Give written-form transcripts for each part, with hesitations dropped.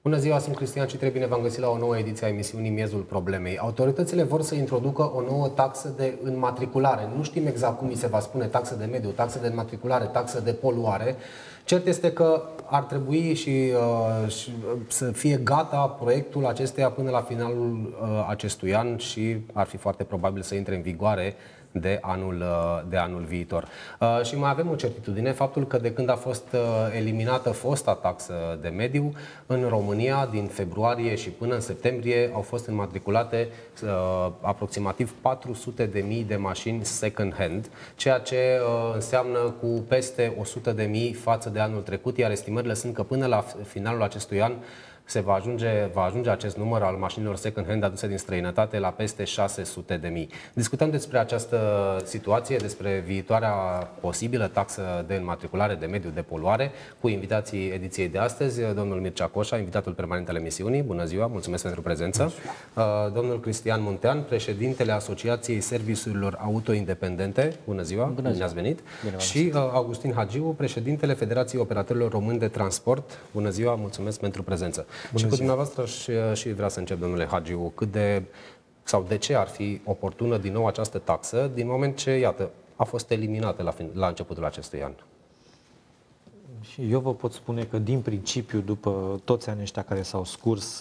Bună ziua, sunt Cristian și bine v-am găsit la o nouă ediție a emisiunii Miezul Problemei. Autoritățile vor să introducă o nouă taxă de înmatriculare. Nu știm exact cum îi se va spune, taxă de mediu, taxă de înmatriculare, taxă de poluare. Cert este că ar trebui și să fie gata proiectul acesteia până la finalul acestui an și ar fi foarte probabil să intre în vigoare de anul viitor. Și mai avem o certitudine, faptul că de când a fost eliminată fosta taxă de mediu, în România, din februarie și până în septembrie, au fost înmatriculate aproximativ 400.000 de mașini second-hand, ceea ce înseamnă cu peste 100.000 față de anul trecut, iar estimările sunt că până la finalul acestui an va ajunge acest număr al mașinilor second-hand aduse din străinătate la peste 600.000. Discutăm despre această situație, despre viitoarea posibilă taxă de înmatriculare de mediu, de poluare, cu invitații ediției de astăzi, domnul Mircea Coșa, invitatul permanent al emisiunii. Bună ziua, mulțumesc pentru prezență. Domnul Cristian Muntean, președintele Asociației Serviciurilor Auto Independente. Bună ziua, bine ați venit. Și Augustin Hagiu, președintele Federației Operatorilor Români de Transport. Bună ziua, mulțumesc pentru prezență. Și cu dumneavoastră și vreau să încep, domnule Hagiu, de ce ar fi oportună din nou această taxă, din moment ce, iată, a fost eliminată la începutul acestui an? Și eu vă pot spune că, din principiu, după toți anii ăștia care s-au scurs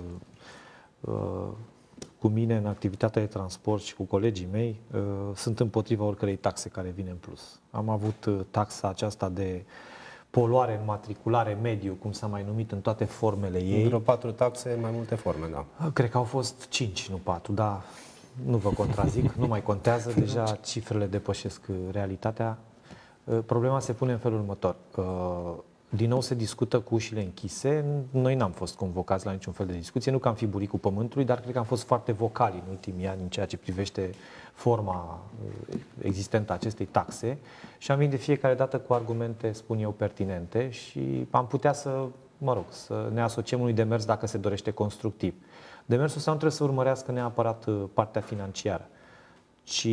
cu mine în activitatea de transport și cu colegii mei, sunt împotriva oricărei taxe care vine în plus. Am avut taxa aceasta de poluare, înmatriculare, mediu, cum s-a mai numit în toate formele ei. Vreo 4 taxe, mai multe forme, da. Cred că au fost 5, nu 4, dar nu vă contrazic, nu mai contează, deja cifrele depășesc realitatea. Problema se pune în felul următor. Din nou se discută cu ușile închise. Noi n-am fost convocați la niciun fel de discuție, nu că am fi buricul pământului, dar cred că am fost foarte vocali în ultimii ani în ceea ce privește forma existentă a acestei taxe și am venit de fiecare dată cu argumente, spun eu, pertinente și am putea să ne asociem unui demers dacă se dorește constructiv. Demersul ăsta nu trebuie să urmărească neapărat partea financiară, ci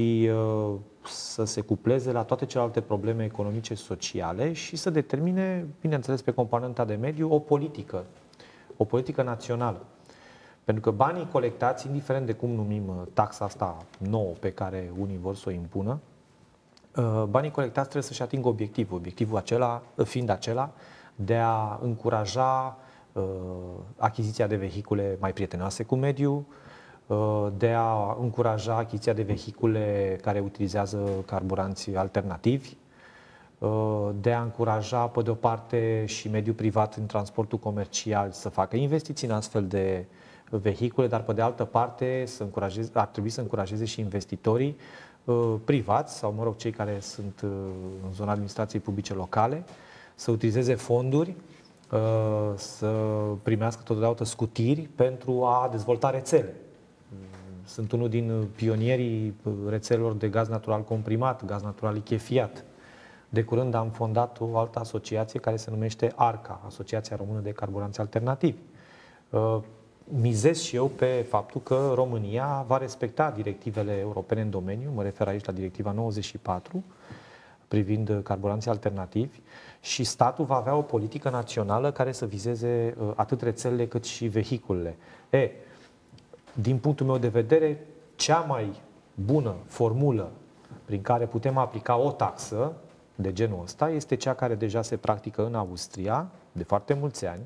să se cupleze la toate celelalte probleme economice, sociale și să determine, bineînțeles, pe componenta de mediu, o politică națională. Pentru că banii colectați, indiferent de cum numim taxa asta nouă pe care unii vor să o impună, banii colectați trebuie să-și atingă obiectivul acela fiind acela de a încuraja achiziția de vehicule mai prietenoase cu mediul, de a încuraja achiziția de vehicule care utilizează carburanți alternativi, de a încuraja, pe de o parte, și mediul privat în transportul comercial să facă investiții în astfel de vehicule, dar pe de altă parte ar trebui să încurajeze și investitorii privați sau, cei care sunt în zona administrației publice locale, să utilizeze fonduri, să primească totodată scutiri pentru a dezvolta rețele. Sunt unul din pionierii rețelelor de gaz natural comprimat, gaz natural lichefiat. De curând am fondat o altă asociație care se numește ARCA, Asociația Română de Carburanți Alternativi. Mizez și eu pe faptul că România va respecta directivele europene în domeniu, mă refer aici la directiva 94, privind carburanții alternativi, și statul va avea o politică națională care să vizeze atât rețelele cât și vehiculele. Din punctul meu de vedere, cea mai bună formulă prin care putem aplica o taxă de genul ăsta este cea care deja se practică în Austria de foarte mulți ani,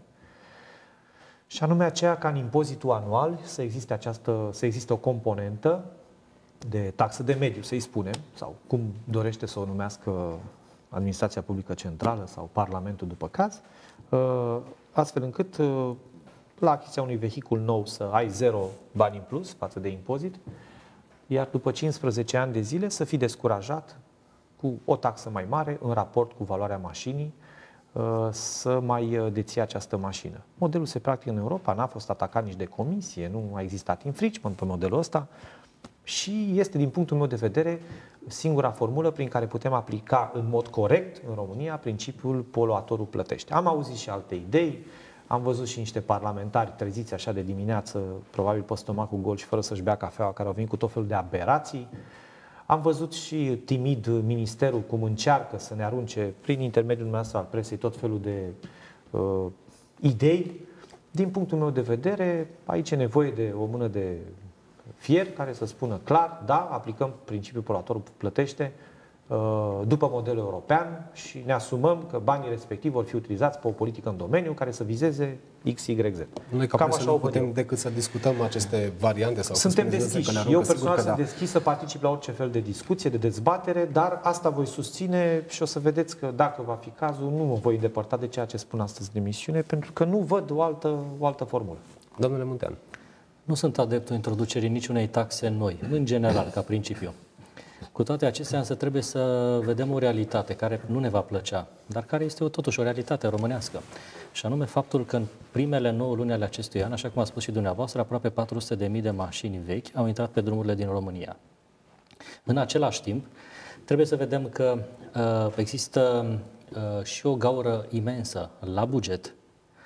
și anume aceea ca în impozitul anual să existe o componentă de taxă de mediu, să-i spunem, sau cum dorește să o numească Administrația Publică Centrală sau Parlamentul după caz, astfel încât la achiziția unui vehicul nou să ai 0 bani în plus față de impozit, iar după 15 ani de zile să fii descurajat cu o taxă mai mare în raport cu valoarea mașinii să mai deții această mașină. Modelul se practică în Europa, n-a fost atacat nici de comisie, nu a existat infringement pe modelul ăsta și este, din punctul meu de vedere, singura formulă prin care putem aplica în mod corect în România principiul poluatorul plătește. Am auzit și alte idei, am văzut și niște parlamentari treziți așa de dimineață, probabil pe stomacul gol și fără să-și bea cafeaua, care au venit cu tot felul de aberații. Am văzut și timid ministerul cum încearcă să ne arunce prin intermediul nostru al presei tot felul de idei Din punctul meu de vedere, aici e nevoie de o mână de fier care să spună clar, da, aplicăm principiul poluatorul plătește după modelul european și ne asumăm că banii respectivi vor fi utilizați pe o politică în domeniu care să vizeze X, Y, Z. Noi ca presă nu putem decât să discutăm aceste variante sau suntem deschiși. Eu personal sunt deschis să particip la orice fel de discuție, de dezbatere, dar asta voi susține și o să vedeți că dacă va fi cazul, nu mă voi îndepărta de ceea ce spun astăzi în emisiune, pentru că nu văd o altă formulă. Domnule Muntean. Nu sunt adeptul introducerii niciunei taxe noi, în general, ca principiu. Cu toate acestea, însă, trebuie să vedem o realitate care nu ne va plăcea, dar care este totuși o realitate românească. Și anume faptul că în primele 9 luni ale acestui an, așa cum a spus și dumneavoastră, aproape 400.000 de mașini vechi au intrat pe drumurile din România. În același timp, trebuie să vedem că există și o gaură imensă la buget,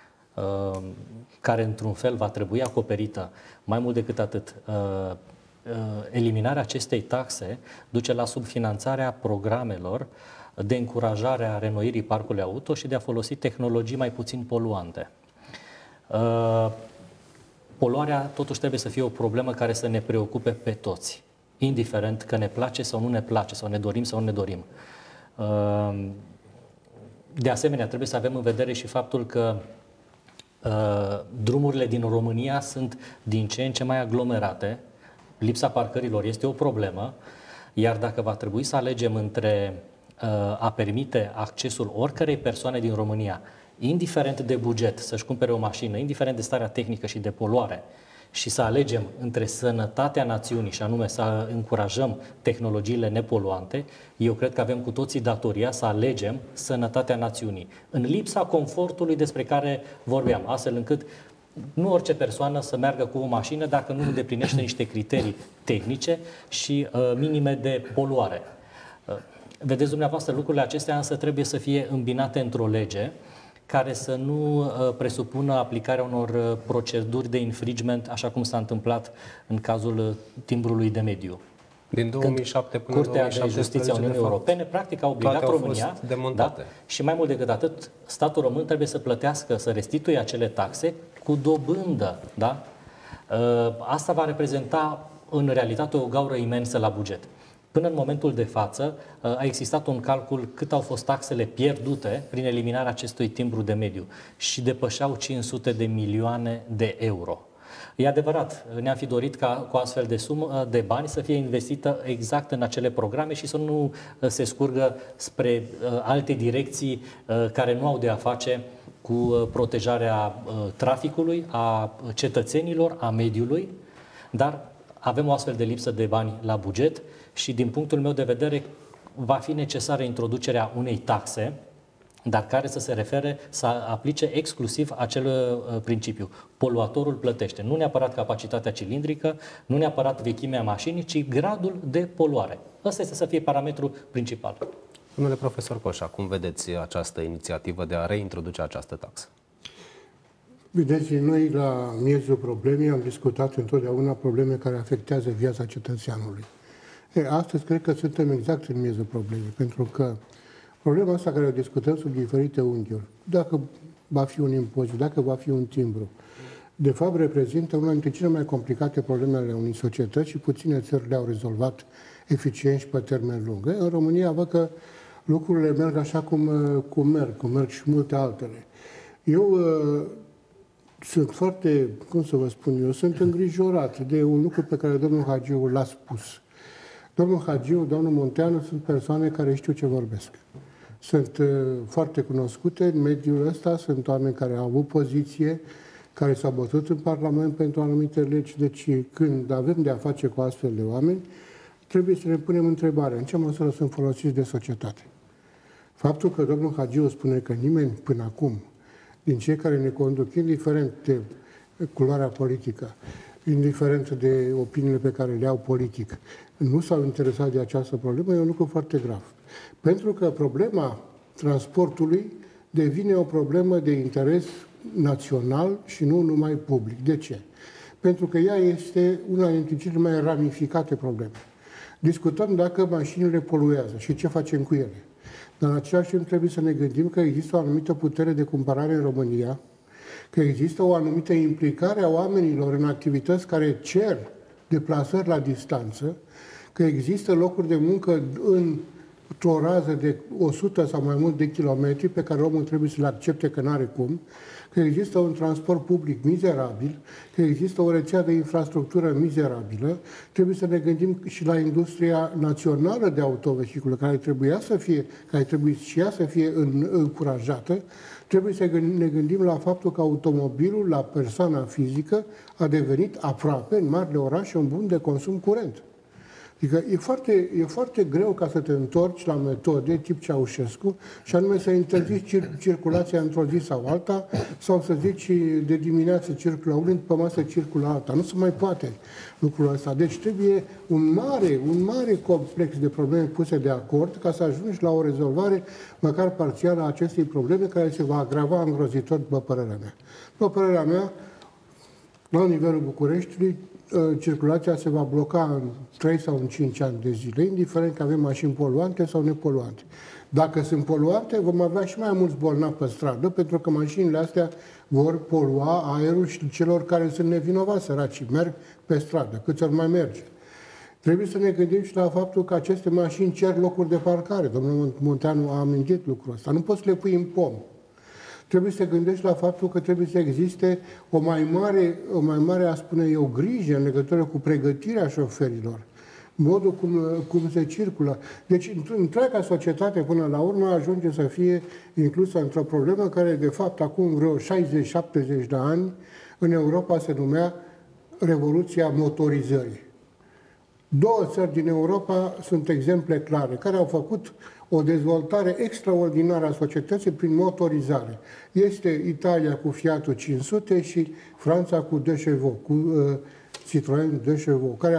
care într-un fel va trebui acoperită. Mai mult decât atât, eliminarea acestei taxe duce la subfinanțarea programelor de încurajare a reînnoirii parcului auto și de a folosi tehnologii mai puțin poluante. Poluarea totuși trebuie să fie o problemă care să ne preocupe pe toți, indiferent că ne place sau nu ne place, sau ne dorim sau nu ne dorim. De asemenea, trebuie să avem în vedere și faptul că drumurile din România sunt din ce în ce mai aglomerate. Lipsa parcărilor este o problemă, iar dacă va trebui să alegem între a permite accesul oricărei persoane din România, indiferent de buget, să-și cumpere o mașină, indiferent de starea tehnică și de poluare, și să alegem între sănătatea națiunii, și anume să încurajăm tehnologiile nepoluante, eu cred că avem cu toții datoria să alegem sănătatea națiunii, în lipsa confortului despre care vorbeam, astfel încât nu orice persoană să meargă cu o mașină dacă nu îndeplinește niște criterii tehnice și minime de poluare. Vedeți dumneavoastră, lucrurile acestea însă trebuie să fie îmbinate într-o lege care să nu presupună aplicarea unor proceduri de infringement, așa cum s-a întâmplat în cazul timbrului de mediu. Din 2007 până Curtea de Justiție a Uniunii Europene practic a obligat România, da, și mai mult decât atât, statul român trebuie să plătească, să restituie acele taxe cu dobândă. Da? Asta va reprezenta în realitate o gaură imensă la buget. Până în momentul de față a existat un calcul cât au fost taxele pierdute prin eliminarea acestui timbru de mediu și depășeau 500 de milioane de euro. E adevărat, ne-am fi dorit ca cu astfel de sumă de bani să fie investită exact în acele programe și să nu se scurgă spre alte direcții care nu au de a face cu protejarea traficului, a cetățenilor, a mediului, dar avem o astfel de lipsă de bani la buget și din punctul meu de vedere va fi necesară introducerea unei taxe, dar care să se refere, să aplice exclusiv acel principiu. Poluatorul plătește. Nu neapărat capacitatea cilindrică, nu neapărat vechimea mașinii, ci gradul de poluare. Ăsta este să fie parametrul principal. Domnule profesor Coșa, cum vedeți această inițiativă de a reintroduce această taxă? Vedeți, noi la miezul problemei am discutat întotdeauna probleme care afectează viața cetățeanului. Astăzi cred că suntem exact în miezul problemei, pentru că problema asta care o discutăm sub diferite unghiuri, dacă va fi un impozit, dacă va fi un timbru, de fapt reprezintă una dintre cele mai complicate probleme ale unei societăți și puține țări le-au rezolvat eficient și pe termen lung. În România văd că lucrurile merg așa cum merg și multe altele. Eu sunt foarte, cum să vă spun eu, sunt îngrijorat de un lucru pe care domnul Hagiu l-a spus. Domnul Hagiu, domnul Munteanu sunt persoane care știu ce vorbesc. Sunt foarte cunoscute în mediul ăsta, sunt oameni care au avut poziție, care s-au bătut în Parlament pentru anumite legi. Deci când avem de a face cu astfel de oameni, trebuie să ne punem întrebarea în ce măsură sunt folosiți de societate. Faptul că domnul Hagiu spune că nimeni până acum, din cei care ne conduc, indiferent de culoarea politică, indiferent de opiniile pe care le au politic, nu s-au interesat de această problemă, e un lucru foarte grav. Pentru că problema transportului devine o problemă de interes național și nu numai public. De ce? Pentru că ea este una dintre cele mai ramificate probleme. Discutăm dacă mașinile poluează și ce facem cu ele. Dar în același timp trebuie să ne gândim că există o anumită putere de cumpărare în România că există o anumită implicare a oamenilor în activități care cer deplasări la distanță, că există locuri de muncă într-o rază de 100 sau mai mult de kilometri pe care omul trebuie să le accepte că n-are cum, că există un transport public mizerabil, că există o rețea de infrastructură mizerabilă, trebuie să ne gândim și la industria națională de autovehicule, care trebuie și ea să fie încurajată. Trebuie să ne gândim la faptul că automobilul, la persoana fizică, a devenit aproape, în marile orașe, un bun de consum curent. Adică e foarte greu ca să te întorci la metode tip Ceaușescu și anume să interzici circulația într-o zi sau alta sau să zici de dimineață circulă unul, după masă circulă alta. Nu se mai poate lucrul ăsta. Deci trebuie un mare complex de probleme puse de acord ca să ajungi la o rezolvare măcar parțială a acestei probleme care se va agrava îngrozitor, după părerea mea. După părerea mea, la nivelul Bucureștiului, circulația se va bloca în 3 sau în 5 ani de zile, indiferent că avem mașini poluante sau nepoluante. Dacă sunt poluante, vom avea și mai mulți bolnavi pe stradă, pentru că mașinile astea vor polua aerul și celor care sunt nevinovați, săracii, merg pe stradă, câți ori mai merge. Trebuie să ne gândim și la faptul că aceste mașini cer locuri de parcare. Domnul Munteanu a amintit lucrul ăsta. Nu poți să le pui în pom. Trebuie să te gândești la faptul că trebuie să existe o mai mare, a spune eu, grijă în legătură cu pregătirea șoferilor, modul cum se circulă. Deci, întreaga societate, până la urmă, ajunge să fie inclusă într-o problemă care, de fapt, acum vreo 60-70 de ani, în Europa se numea Revoluția motorizării. 2 țări din Europa sunt exemple clare, care au făcut o dezvoltare extraordinară a societății prin motorizare. Este Italia cu Fiatul 500 și Franța cu Decheveau, cu Citroën Decheveau, care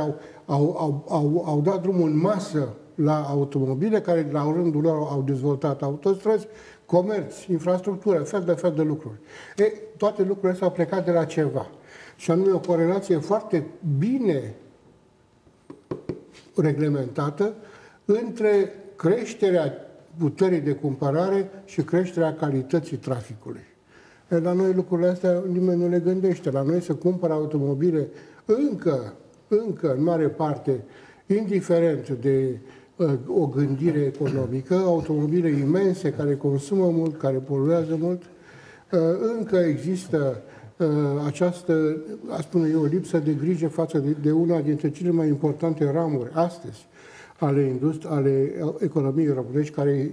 au dat drumul în masă la automobile, care la rândul lor au dezvoltat autostrăzi, comerț, infrastructură, fel de lucruri. Toate lucrurile astea au plecat de la ceva. Și anume o corelație foarte bine reglementată între creșterea puterii de cumpărare și creșterea calității traficului. La noi lucrurile astea nimeni nu le gândește. La noi se cumpără automobile încă în mare parte, indiferent de o gândire economică, automobile imense care consumă mult, care poluează mult. Încă există această, a spune eu, lipsă de grijă față de una dintre cele mai importante ramuri astăzi ale economiei românești, care e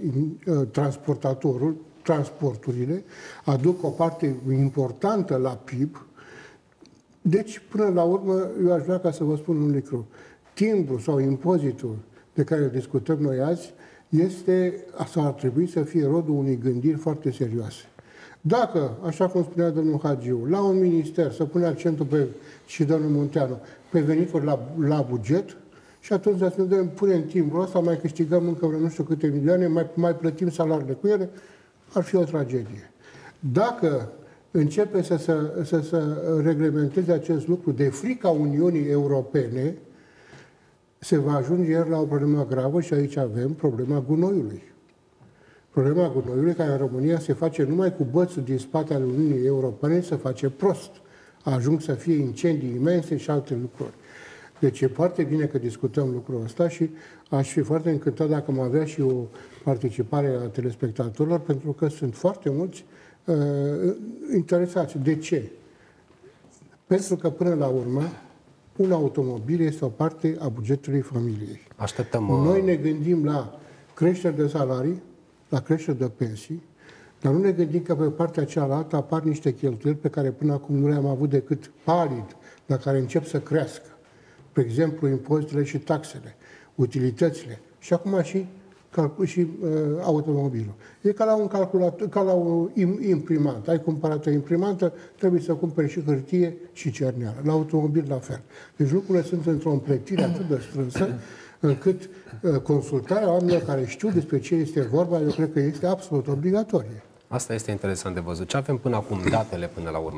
transporturile, aduc o parte importantă la PIB. Deci, până la urmă, eu aș vrea ca să vă spun un lucru. Timbrul sau impozitul de care discutăm noi azi sau ar trebui să fie rodul unei gândiri foarte serioase. Dacă, așa cum spunea domnul Hagiu, la un minister să pune accentul și domnul Munteanu pe venituri la buget, și atunci să ne punem timbrul ăsta, mai câștigăm încă vreo nu știu câte milioane, mai plătim salariile cu ele, ar fi o tragedie. Dacă începe să se reglementeze acest lucru de frica Uniunii Europene, se va ajunge iar la o problemă gravă și aici avem problema gunoiului. Problema gunoiului, care în România se face numai cu bățul din spatele Uniunii Europene, se face prost. Ajung să fie incendii imense și alte lucruri. Deci e foarte bine că discutăm lucrul ăsta și aș fi foarte încântat dacă am avea și o participare a telespectatorilor, pentru că sunt foarte mulți interesați. De ce? Pentru că, până la urmă, un automobil este o parte a bugetului familiei. Noi ne gândim la creșteri de salarii, la creșteri de pensii, dar nu ne gândim că pe partea cealaltă apar niște cheltuieli pe care până acum nu le-am avut decât palid, dar care încep să crească. Pe exemplu, impozitele și taxele, utilitățile și acum și automobilul. E ca la un calculator, ca la o imprimantă. Ai cumpărat o imprimantă, trebuie să cumperi și hârtie și cerneală. La automobil la fel. Deci lucrurile sunt într-o împletire atât de strânsă, încât consultarea oamenilor care știu despre ce este vorba, eu cred că este absolut obligatorie. Asta este interesant de văzut. Ce avem până acum, datele până la urmă?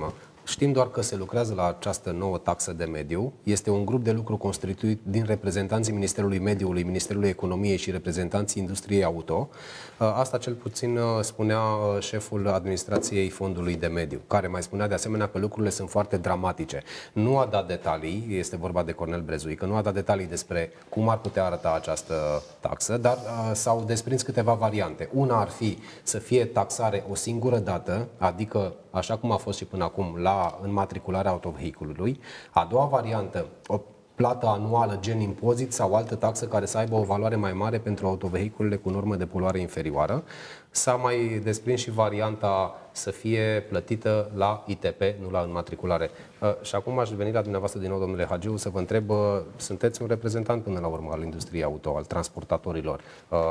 Știm doar că se lucrează la această nouă taxă de mediu. Este un grup de lucru constituit din reprezentanții Ministerului Mediului, Ministerului Economiei și reprezentanții industriei auto. Asta cel puțin spunea șeful administrației Fondului de Mediu, care mai spunea de asemenea că lucrurile sunt foarte dramatice. Nu a dat detalii, este vorba de Cornel Brezuică, nu a dat detalii despre cum ar putea arăta această taxă, dar s-au desprins câteva variante. Una ar fi să fie taxare o singură dată, adică așa cum a fost și până acum la înmatricularea autovehiculului. A doua variantă, o plată anuală gen impozit sau altă taxă care să aibă o valoare mai mare pentru autovehiculele cu normă de poluare inferioară. S-a mai desprins și varianta să fie plătită la ITP, nu la înmatriculare. Și acum aș veni la dumneavoastră din nou, domnule Hagiu, să vă întreb, sunteți un reprezentant până la urmă al industriei auto, al transportatorilor.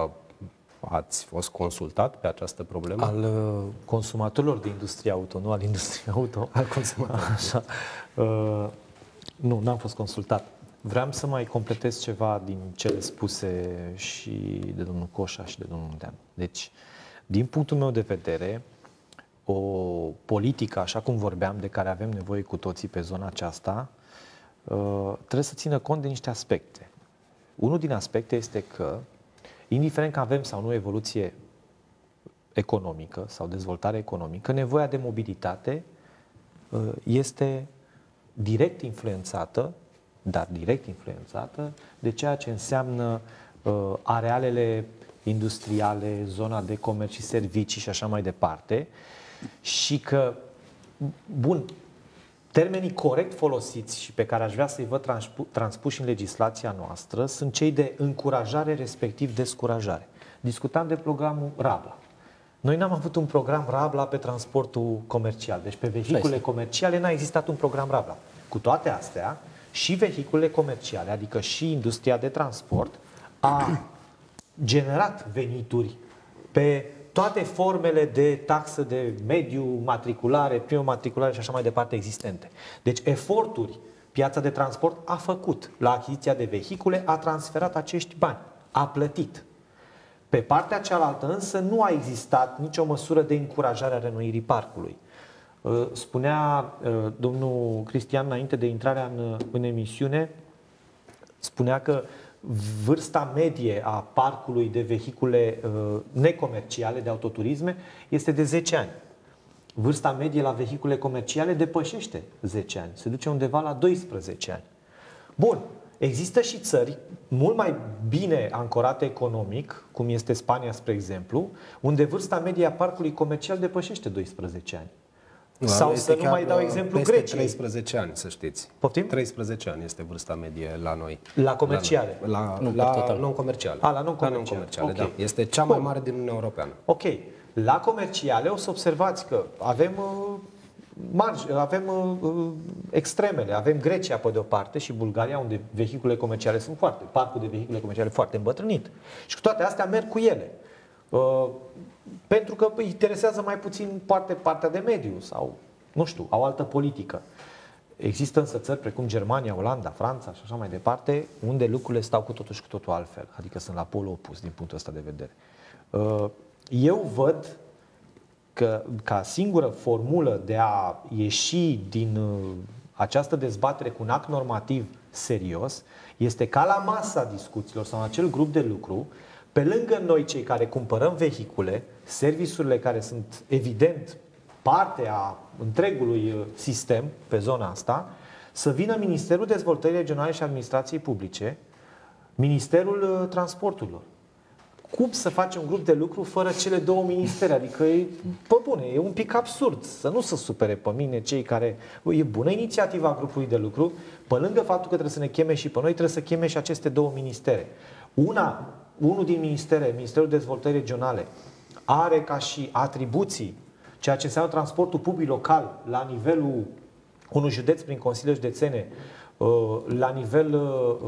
Ați fost consultat pe această problemă? Al consumatorilor de industrie auto, nu al industriei auto. Al consumatorilor. Așa. Nu, n-am fost consultat. Vreau să mai completez ceva din cele spuse și de domnul Coșa și de domnul Muntean. Deci, din punctul meu de vedere, o politică, așa cum vorbeam, de care avem nevoie cu toții pe zona aceasta, trebuie să țină cont de niște aspecte. Unul din aspecte este că, indiferent că avem sau nu evoluție economică sau dezvoltare economică, nevoia de mobilitate este direct influențată, dar direct influențată de ceea ce înseamnă arealele industriale, zona de comerț și servicii și așa mai departe. Și că, bun, termenii corect folosiți și pe care aș vrea să-i văd transpuși în legislația noastră sunt cei de încurajare, respectiv descurajare. Discutam de programul Rabla. Noi n-am avut un program Rabla pe transportul comercial. Deci pe vehicule comerciale n-a existat un program Rabla. Cu toate astea, și vehiculele comerciale, adică și industria de transport, a generat venituri pe toate formele de taxă de mediu, matriculare, primă matriculare și așa mai departe existente. Deci eforturi piața de transport a făcut la achiziția de vehicule, a transferat acești bani, a plătit. Pe partea cealaltă însă nu a existat nicio măsură de încurajare a reînnoirii parcului. Spunea domnul Cristian înainte de intrarea în emisiune, spunea că vârsta medie a parcului de vehicule necomerciale, de autoturisme, este de 10 ani. Vârsta medie la vehicule comerciale depășește 10 ani, se duce undeva la 12 ani. Bun, există și țări mult mai bine ancorate economic, cum este Spania, spre exemplu, unde vârsta medie a parcului comercial depășește 12 ani. Sau să nu mai dau exemplu Greciei. 13 ani, să știți. Poftim? 13 ani este vârsta medie la noi. La comerciale? La non-comerciale. La non-comerciale, okay. Da. Este cea mai mare din Uniunea Europeană. Ok. La comerciale o să observați că avem extremele. Avem Grecia pe de o parte și Bulgaria, unde vehicule comerciale sunt parcul de vehicule comerciale foarte îmbătrânit. Și cu toate astea merg cu ele. Pentru că îi interesează mai puțin partea de mediu sau, nu știu, au altă politică. Există însă țări precum Germania, Olanda, Franța și așa mai departe, unde lucrurile stau cu totul și cu totul altfel. Adică sunt la polul opus din punctul ăsta de vedere. Eu văd că ca singură formulă de a ieși din această dezbatere cu un act normativ serios este ca la masa discuțiilor sau în acel grup de lucru, pe lângă noi cei care cumpărăm vehicule, serviciurile care sunt evident parte a întregului sistem pe zona asta, să vină Ministerul Dezvoltării Regionale și Administrației Publice, Ministerul Transporturilor. Cum să faci un grup de lucru fără cele două ministere? Adică, pe bune, e un pic absurd să nu se supere pe mine cei care... E bună inițiativa grupului de lucru, pe lângă faptul că trebuie să ne cheme și pe noi, trebuie să cheme și aceste două ministere. Unul din ministere, Ministerul Dezvoltării Regionale, are ca și atribuții ceea ce înseamnă transportul public local la nivelul unui județ prin Consiliul Județene, la nivel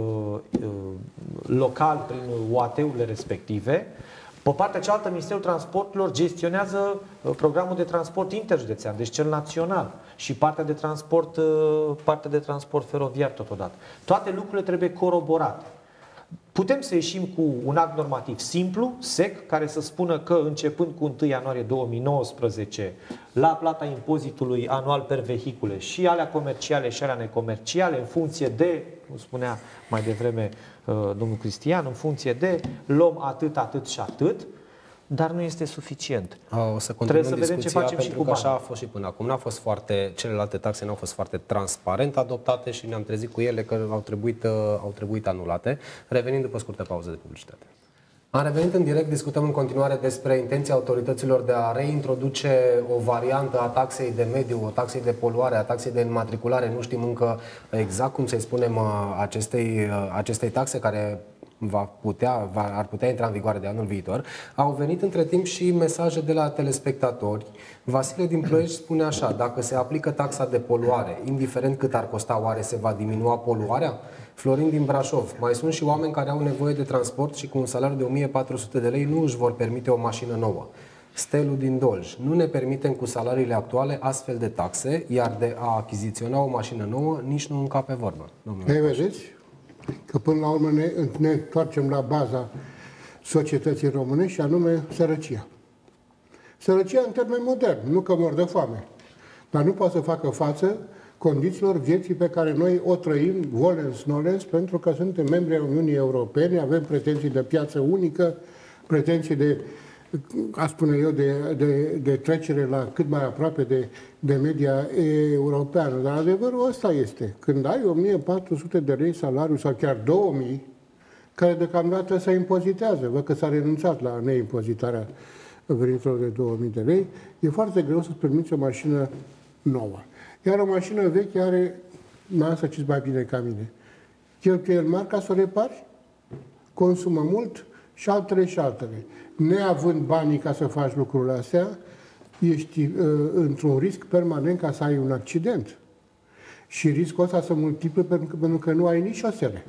local prin UAT-urile respective. Pe partea cealaltă, Ministerul Transporturilor gestionează programul de transport interjudețean, deci cel național, și partea de transport feroviar totodată. Toate lucrurile trebuie coroborate. Putem să ieșim cu un act normativ simplu, sec, care să spună că începând cu 1 ianuarie 2019, la plata impozitului anual per vehicule și alea comerciale și alea necomerciale, în funcție de, cum spunea mai devreme domnul Cristian, în funcție de luăm atât, atât și atât, dar nu este suficient. O să continuăm Trebuie să vedem ce facem și cu bani. Așa a fost și până acum. N-a fost celelalte taxe n-au fost foarte transparent adoptate și ne-am trezit cu ele că au trebuit anulate. Revenind după scurtă pauză de publicitate. Am revenit în direct, discutăm în continuare despre intenția autorităților de a reintroduce o variantă a taxei de mediu, o taxei de poluare, a taxei de înmatriculare. Nu știm încă exact cum să-i spunem acestei taxe care ar putea intra în vigoare de anul viitor. Au venit între timp și mesaje de la telespectatori. Vasile din Ploiești spune așa: dacă se aplică taxa de poluare, indiferent cât ar costa, oare se va diminua poluarea? Florin din Brașov: mai sunt și oameni care au nevoie de transport și cu un salariu de 1400 de lei nu își vor permite o mașină nouă. Stelu din Dolj: nu ne permitem cu salariile actuale astfel de taxe, iar de a achiziționa o mașină nouă nici nu încape vorbă. Ei, vedeți? Că până la urmă ne întoarcem la baza societății românești și anume sărăcia. Sărăcia în termeni moderni, nu că mor de foame, dar nu poate să facă față condițiilor vieții pe care noi o trăim volens nolens, pentru că suntem membri ai Uniunii Europene, avem pretenții de piață unică, pretenții de, aș spune eu, de trecere la cât mai aproape de media europeană. Dar adevărul ăsta este: când ai 1400 de lei salariu sau chiar 2000, care deocamdată se impozitează, văd că s-a renunțat la neimpozitarea veniturilor de 2000 de lei, e foarte greu să-ți permiți o mașină nouă. Iar o mașină veche are, să știți mai bine ca mine, cheltuieli mari ca să o repari, consumă mult și altele și altele. Neavând banii ca să faci lucrurile astea, ești într-un risc permanent ca să ai un accident. Și riscul ăsta se multiplică pentru că nu ai nici șosele.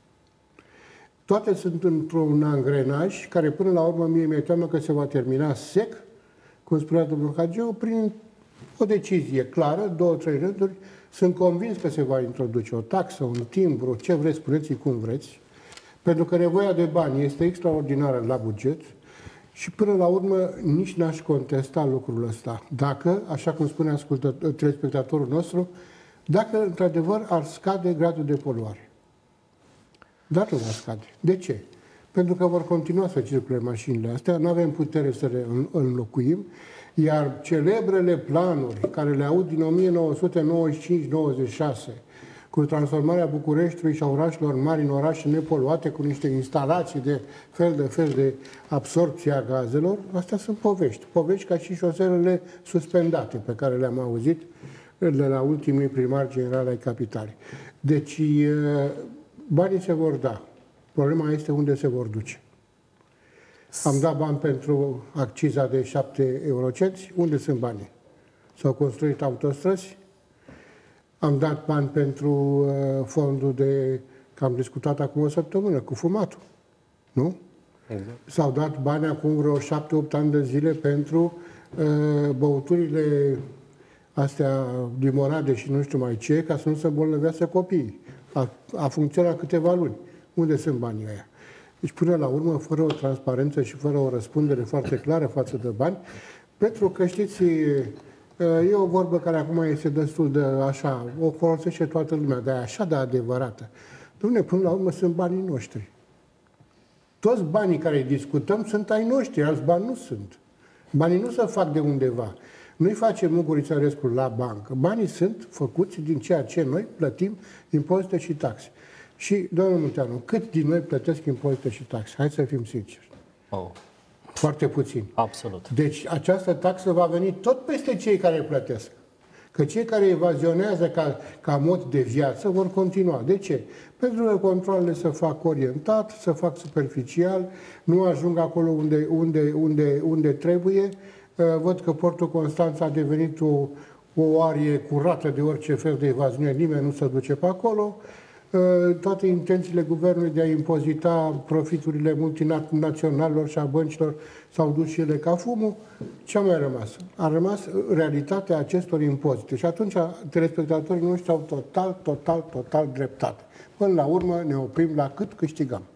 Toate sunt într-un angrenaj care până la urmă mie mi-e teamă că se va termina sec, cum spunea domnul Hageu, prin o decizie clară, 2-3 rânduri. Sunt convins că se va introduce o taxă, un timbru, ce vreți, spuneți cum vreți, pentru că nevoia de bani este extraordinară la buget și până la urmă nici n-aș contesta lucrul ăsta. Dacă, așa cum spune telespectatorul nostru, dacă într-adevăr ar scade gradul de poluare. Dar nu va scade. De ce? Pentru că vor continua să circule mașinile astea, nu avem putere să le înlocuim, iar celebrele planuri care le aud din 1995-96 cu transformarea Bucureștiului și a orașelor mari în orașe nepoluate, cu niște instalații de fel de absorpție a gazelor, astea sunt povești. Povești ca și șoselele suspendate pe care le-am auzit de la ultimii primari generali ai capitalei. Deci, banii se vor da. Problema este unde se vor duce. Am dat bani pentru acciza de 7 eurocenți. Unde sunt banii? S-au construit autostrăzi. Am dat bani pentru fondul că am discutat acum o săptămână, cu fumatul. Nu? Exact. S-au dat bani acum vreo 7-8 ani de zile pentru băuturile astea limonade și nu știu mai ce, ca să nu se îmbolnăvească copiii. A funcționat câteva luni. Unde sunt banii ăia? Deci, până la urmă, fără o transparență și fără o răspundere foarte clară față de bani, pentru că, știți, e o vorbă care acum este destul de așa, o folosește toată lumea, dar e așa de adevărată. Dom'le, până la urmă sunt banii noștri. Toți banii care discutăm sunt ai noștri, alți bani nu sunt. Banii nu se fac de undeva. Nu-i face Mugurița Rescu la bancă. Banii sunt făcuți din ceea ce noi plătim impozite și taxe. Și, domnul Munteanu, cât din noi plătesc impozite și taxe? Hai să fim sinceri. Foarte puțin. Absolut. Deci această taxă va veni tot peste cei care plătesc. Că cei care evazionează ca mod de viață vor continua. De ce? Pentru că controlele se fac orientat, se fac superficial, nu ajung acolo unde trebuie. Văd că Portul Constanța a devenit o arie curată de orice fel de evaziune, nimeni nu se duce pe acolo. Toate intențiile guvernului de a impozita profiturile multinaționalilor și a băncilor s-au dus și ele ca fumul. Ce a mai rămas? A rămas realitatea acestor impozite. Și atunci telespectatorii noștri au total dreptate. Până la urmă ne oprim la cât câștigăm.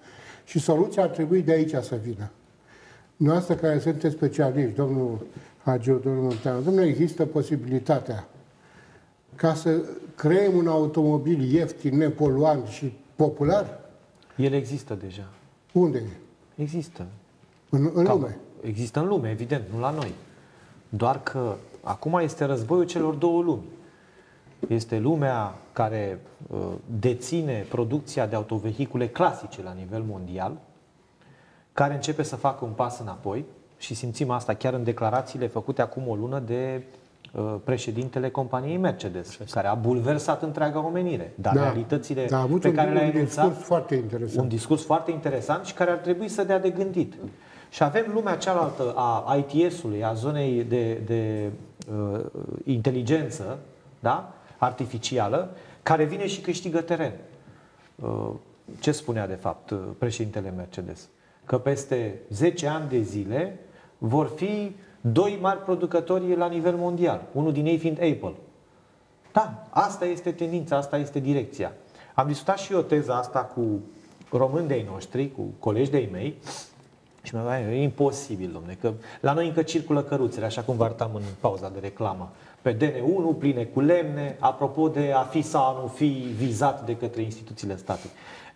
Și soluția ar trebui de aici să vină. Noastră care sunteți specialiști, domnul Hagiu, domnul Munteanu, domnule, există posibilitatea ca să creăm un automobil ieftin, nepoluant și popular? El există deja. Unde? Există. În lume? Există în lume, evident, nu la noi. Doar că acum este războiul celor două lumi. Este lumea care deține producția de autovehicule clasice la nivel mondial, care începe să facă un pas înapoi și simțim asta chiar în declarațiile făcute acum o lună de președintele companiei Mercedes, care a bulversat întreaga omenire. Dar realitățile pe care le-a enunțat, un discurs foarte interesant și care ar trebui să dea de gândit. Și avem lumea cealaltă a ITS-ului, a zonei de inteligență, da? Artificială, care vine și câștigă teren. Ce spunea de fapt președintele Mercedes? Că peste 10 ani de zile vor fi 2 mari producători la nivel mondial, unul din ei fiind Apple. Da, asta este tendința, asta este direcția. Am discutat și eu teza asta cu români de-ai noștri, cu colegi de-ai mei, și mi-a zis, e imposibil, domne, că la noi încă circulă căruțele, așa cum vă arătam în pauza de reclamă, pe DN1, pline cu lemne, apropo de a fi sau a nu fi vizat de către instituțiile statului.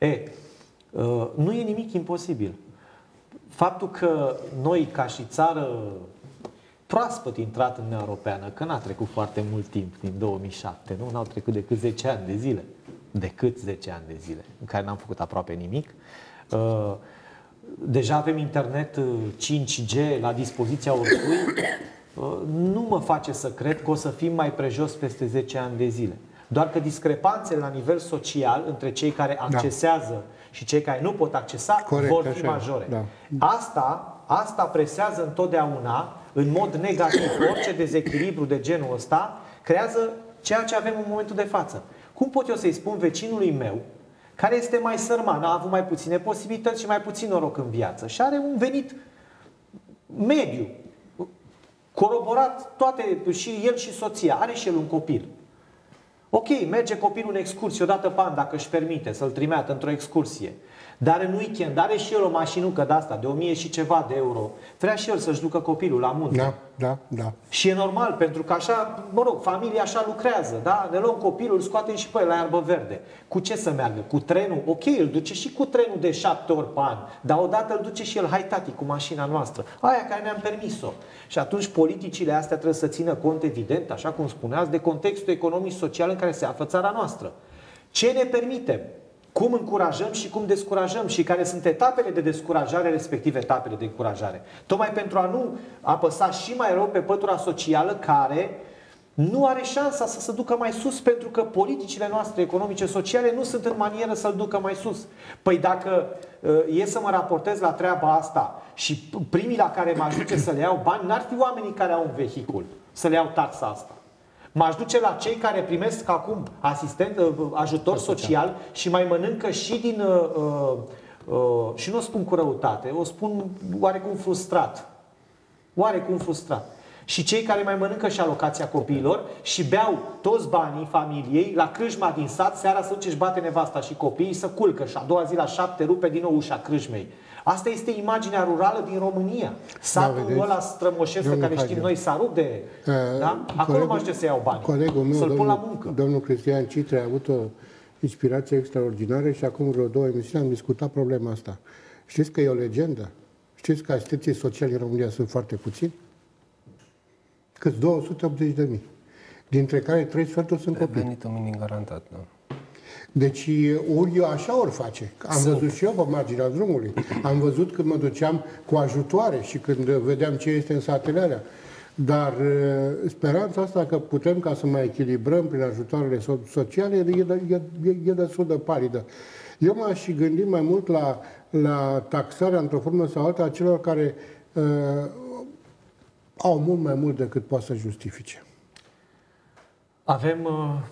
Nu e nimic imposibil. Faptul că noi, ca și țară proaspăt intrat în Uniunea Europeană, că n-a trecut foarte mult timp, din 2007, nu? N-au trecut decât 10 ani de zile. Decât 10 ani de zile, în care n-am făcut aproape nimic. Deja avem internet 5G la dispoziția oricui. Nu mă face să cred că o să fim mai prejos peste 10 ani de zile. Doar că discrepanțele la nivel social între cei care accesează și cei care nu pot accesa vor fi majore. Asta presează întotdeauna, în mod negativ, orice dezechilibru de genul ăsta, creează ceea ce avem în momentul de față. Cum pot eu să-i spun vecinului meu, care este mai sărman, a avut mai puține posibilități și mai puțin noroc în viață și are un venit mediu, coroborat toate, și el și soția, are și el un copil. Ok, merge copilul în excursie odată pe an, dacă își permite să-l trimeată într-o excursie. Dar în weekend are și el o mașinucă de asta, de 1000 și ceva de euro. Vrea și el să-și ducă copilul la munte. Da. Și e normal, pentru că așa, mă rog, familia așa lucrează, da? Ne luăm copilul, îl scoatem și pe el la iarbă verde. Cu ce să meargă? Cu trenul? Ok, îl duce și cu trenul de 7 ori pe an, dar odată îl duce și el, hai tati, cu mașina noastră, aia care ne-am permis-o. Și atunci politicile astea trebuie să țină cont, evident, așa cum spuneați, de contextul economic social în care se află țara noastră. Ce ne permitem? Cum încurajăm și cum descurajăm și care sunt etapele de descurajare, respectiv etapele de încurajare. Tocmai pentru a nu apăsa și mai rău pe pătura socială care nu are șansa să se ducă mai sus, pentru că politicile noastre economice, sociale nu sunt în manieră să-l ducă mai sus. Păi dacă e să mă raportez la treaba asta și primii la care mă ajunge să le iau bani, n-ar fi oamenii care au un vehicul să le iau taxa asta. M-aș duce la cei care primesc acum ajutor social și mai mănâncă și din... și nu o spun cu răutate, o spun oarecum frustrat. Oarecum frustrat. Și cei care mai mănâncă și alocația copiilor și beau toți banii familiei la crâșma din sat, seara să duce și bate nevasta și copiii, să culcă și a doua zi la 7 rupe din nou ușa crâșmei. Asta este imaginea rurală din România. Satul ăla strămoșesc care știm noi s-a rupt de... Da? Acolo mă ajunge să iau bani. Colegul meu, să-l pun la muncă. Domnul Cristian Citre, a avut o inspirație extraordinară și acum vreo 2 emisiuni am discutat problema asta. Știți că e o legendă? Știți că asistenții sociali în România sunt foarte puțini? Cât 280.000. Dintre care 3 sferturi sunt copii. Venitul minim garantat, da. Deci ori așa ori face. Am văzut și eu pe marginea drumului. Am văzut când mă duceam cu ajutoare și când vedeam ce este în satele alea. Dar speranța asta că putem ca să mai echilibrăm prin ajutoarele sociale e destul de palidă. Eu m-aș și gândi mai mult la taxarea într-o formă sau alta a celor care au mult mai mult decât poate să justifice. Avem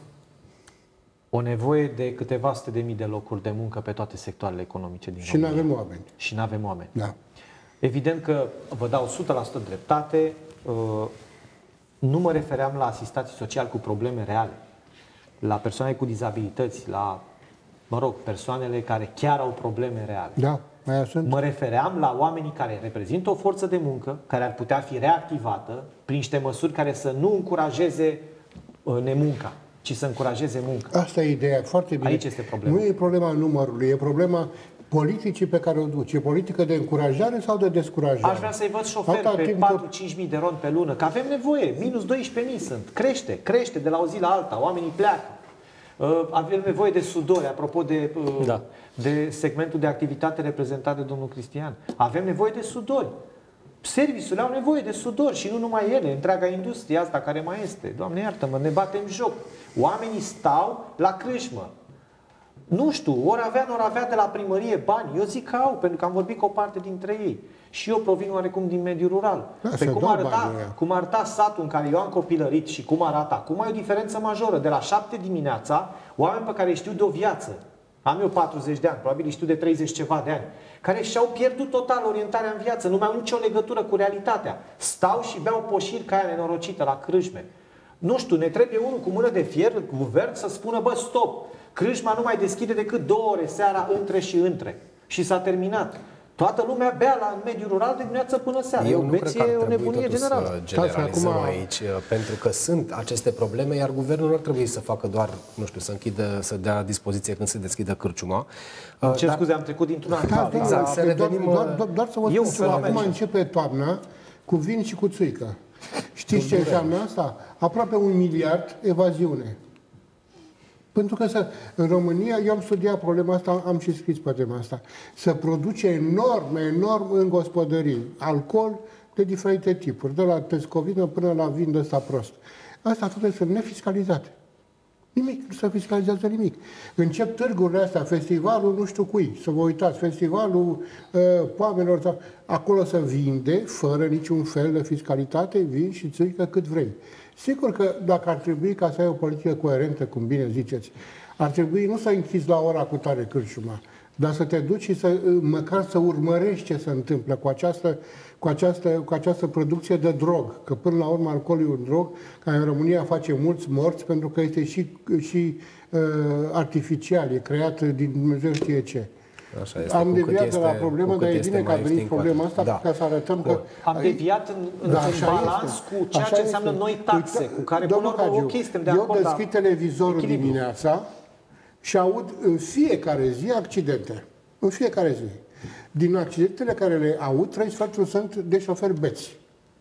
o nevoie de câteva sute de mii de locuri de muncă pe toate sectoarele economice din România. Și nu avem oameni. Și nu avem oameni. Da. Evident că vă dau 100% dreptate. Nu mă refeream la asistații sociali cu probleme reale, la persoane cu dizabilități, la, mă rog, persoanele care chiar au probleme reale. Da. Mă refeream la oamenii care reprezintă o forță de muncă, care ar putea fi reactivată prin niște măsuri care să nu încurajeze nemunca, ci să încurajeze munca. Asta e ideea, foarte bine. Aici este problema. Nu e problema numărului, e problema politicii pe care o duci. E politică de încurajare sau de descurajare? Aș vrea să-i văd șoferi pe 4-5 de ron pe lună, că avem nevoie. Minus 12.000 sunt. Crește de la o zi la alta. Oamenii pleacă. Avem nevoie de sudori, apropo de segmentul de activitate reprezentat de domnul Cristian. Avem nevoie de sudori. Serviciile au nevoie de sudori și nu numai ele, întreaga industrie asta care mai este. Doamne iartă-mă, ne batem joc. Oamenii stau la crâșmă. Nu știu, ori avea, nu ori avea de la primărie bani. Eu zic că au, pentru că am vorbit cu o parte dintre ei. Și eu provin oarecum din mediul rural. Pe cum arăta satul în care eu am copilărit și cum arată acum, e o diferență majoră. De la 7 dimineața, oameni pe care îi știu de o viață. Am eu 40 de ani, probabil îi știu de 30 ceva de ani, care și-au pierdut total orientarea în viață, nu mai au nicio legătură cu realitatea. Stau și beau poșiri ca aia nenorocită la crâșme. Nu știu, ne trebuie unul cu mână de fier, guvern, să spună, bă, stop, crâșma nu mai deschide decât 2 ore seara între și între. Și s-a terminat. Toată lumea bea la mediul rural de dimineață până seara. Eu nu cred că ar trebui totuși să generalizăm aici, pentru că sunt aceste probleme, iar guvernul nu ar trebui să facă doar, nu știu, să dea dispoziție când se deschidă cârciuma. Ce scuze, am trecut dintr-una în alta. Exact, să revenim... Doar să vă spun ceva, acum începe toamna cu vin și cu țuică. Știți ce înseamnă asta? Aproape 1 miliard evaziune. Pentru că în România, eu am studiat problema asta, am și scris pe tema asta, se produce enorm în gospodării. Alcool de diferite tipuri, de la pescovină până la vin de ăsta prost. Asta toate sunt nefiscalizate. Nimic, nu se fiscalizează nimic. Încep târgurile astea, festivalul nu știu cui, să vă uitați, festivalul poamenilor, acolo se vinde, fără niciun fel de fiscalitate, vin și țuică cât vrei. Sigur că dacă ar trebui ca să ai o politică coerentă, cum bine ziceți, ar trebui nu să închizi la ora cu tare cârciuma, dar să te duci și măcar să urmărești ce se întâmplă cu această producție de drog. Că până la urmă alcoolul e un drog care în România face mulți morți pentru că este și artificial, e creat din Dumnezeu știe ce. Așa este, am deviat de la problemă, dar e bine că a venit problema asta ca să arătăm că... Am deviat în balans cu ceea ce înseamnă noi taxe, cu care până la urmă, ok, suntem de acord. Eu deschid televizorul dimineața și aud în fiecare zi accidente. În fiecare zi. Din accidentele care le aud, 3 sferturi sunt de șoferi beți.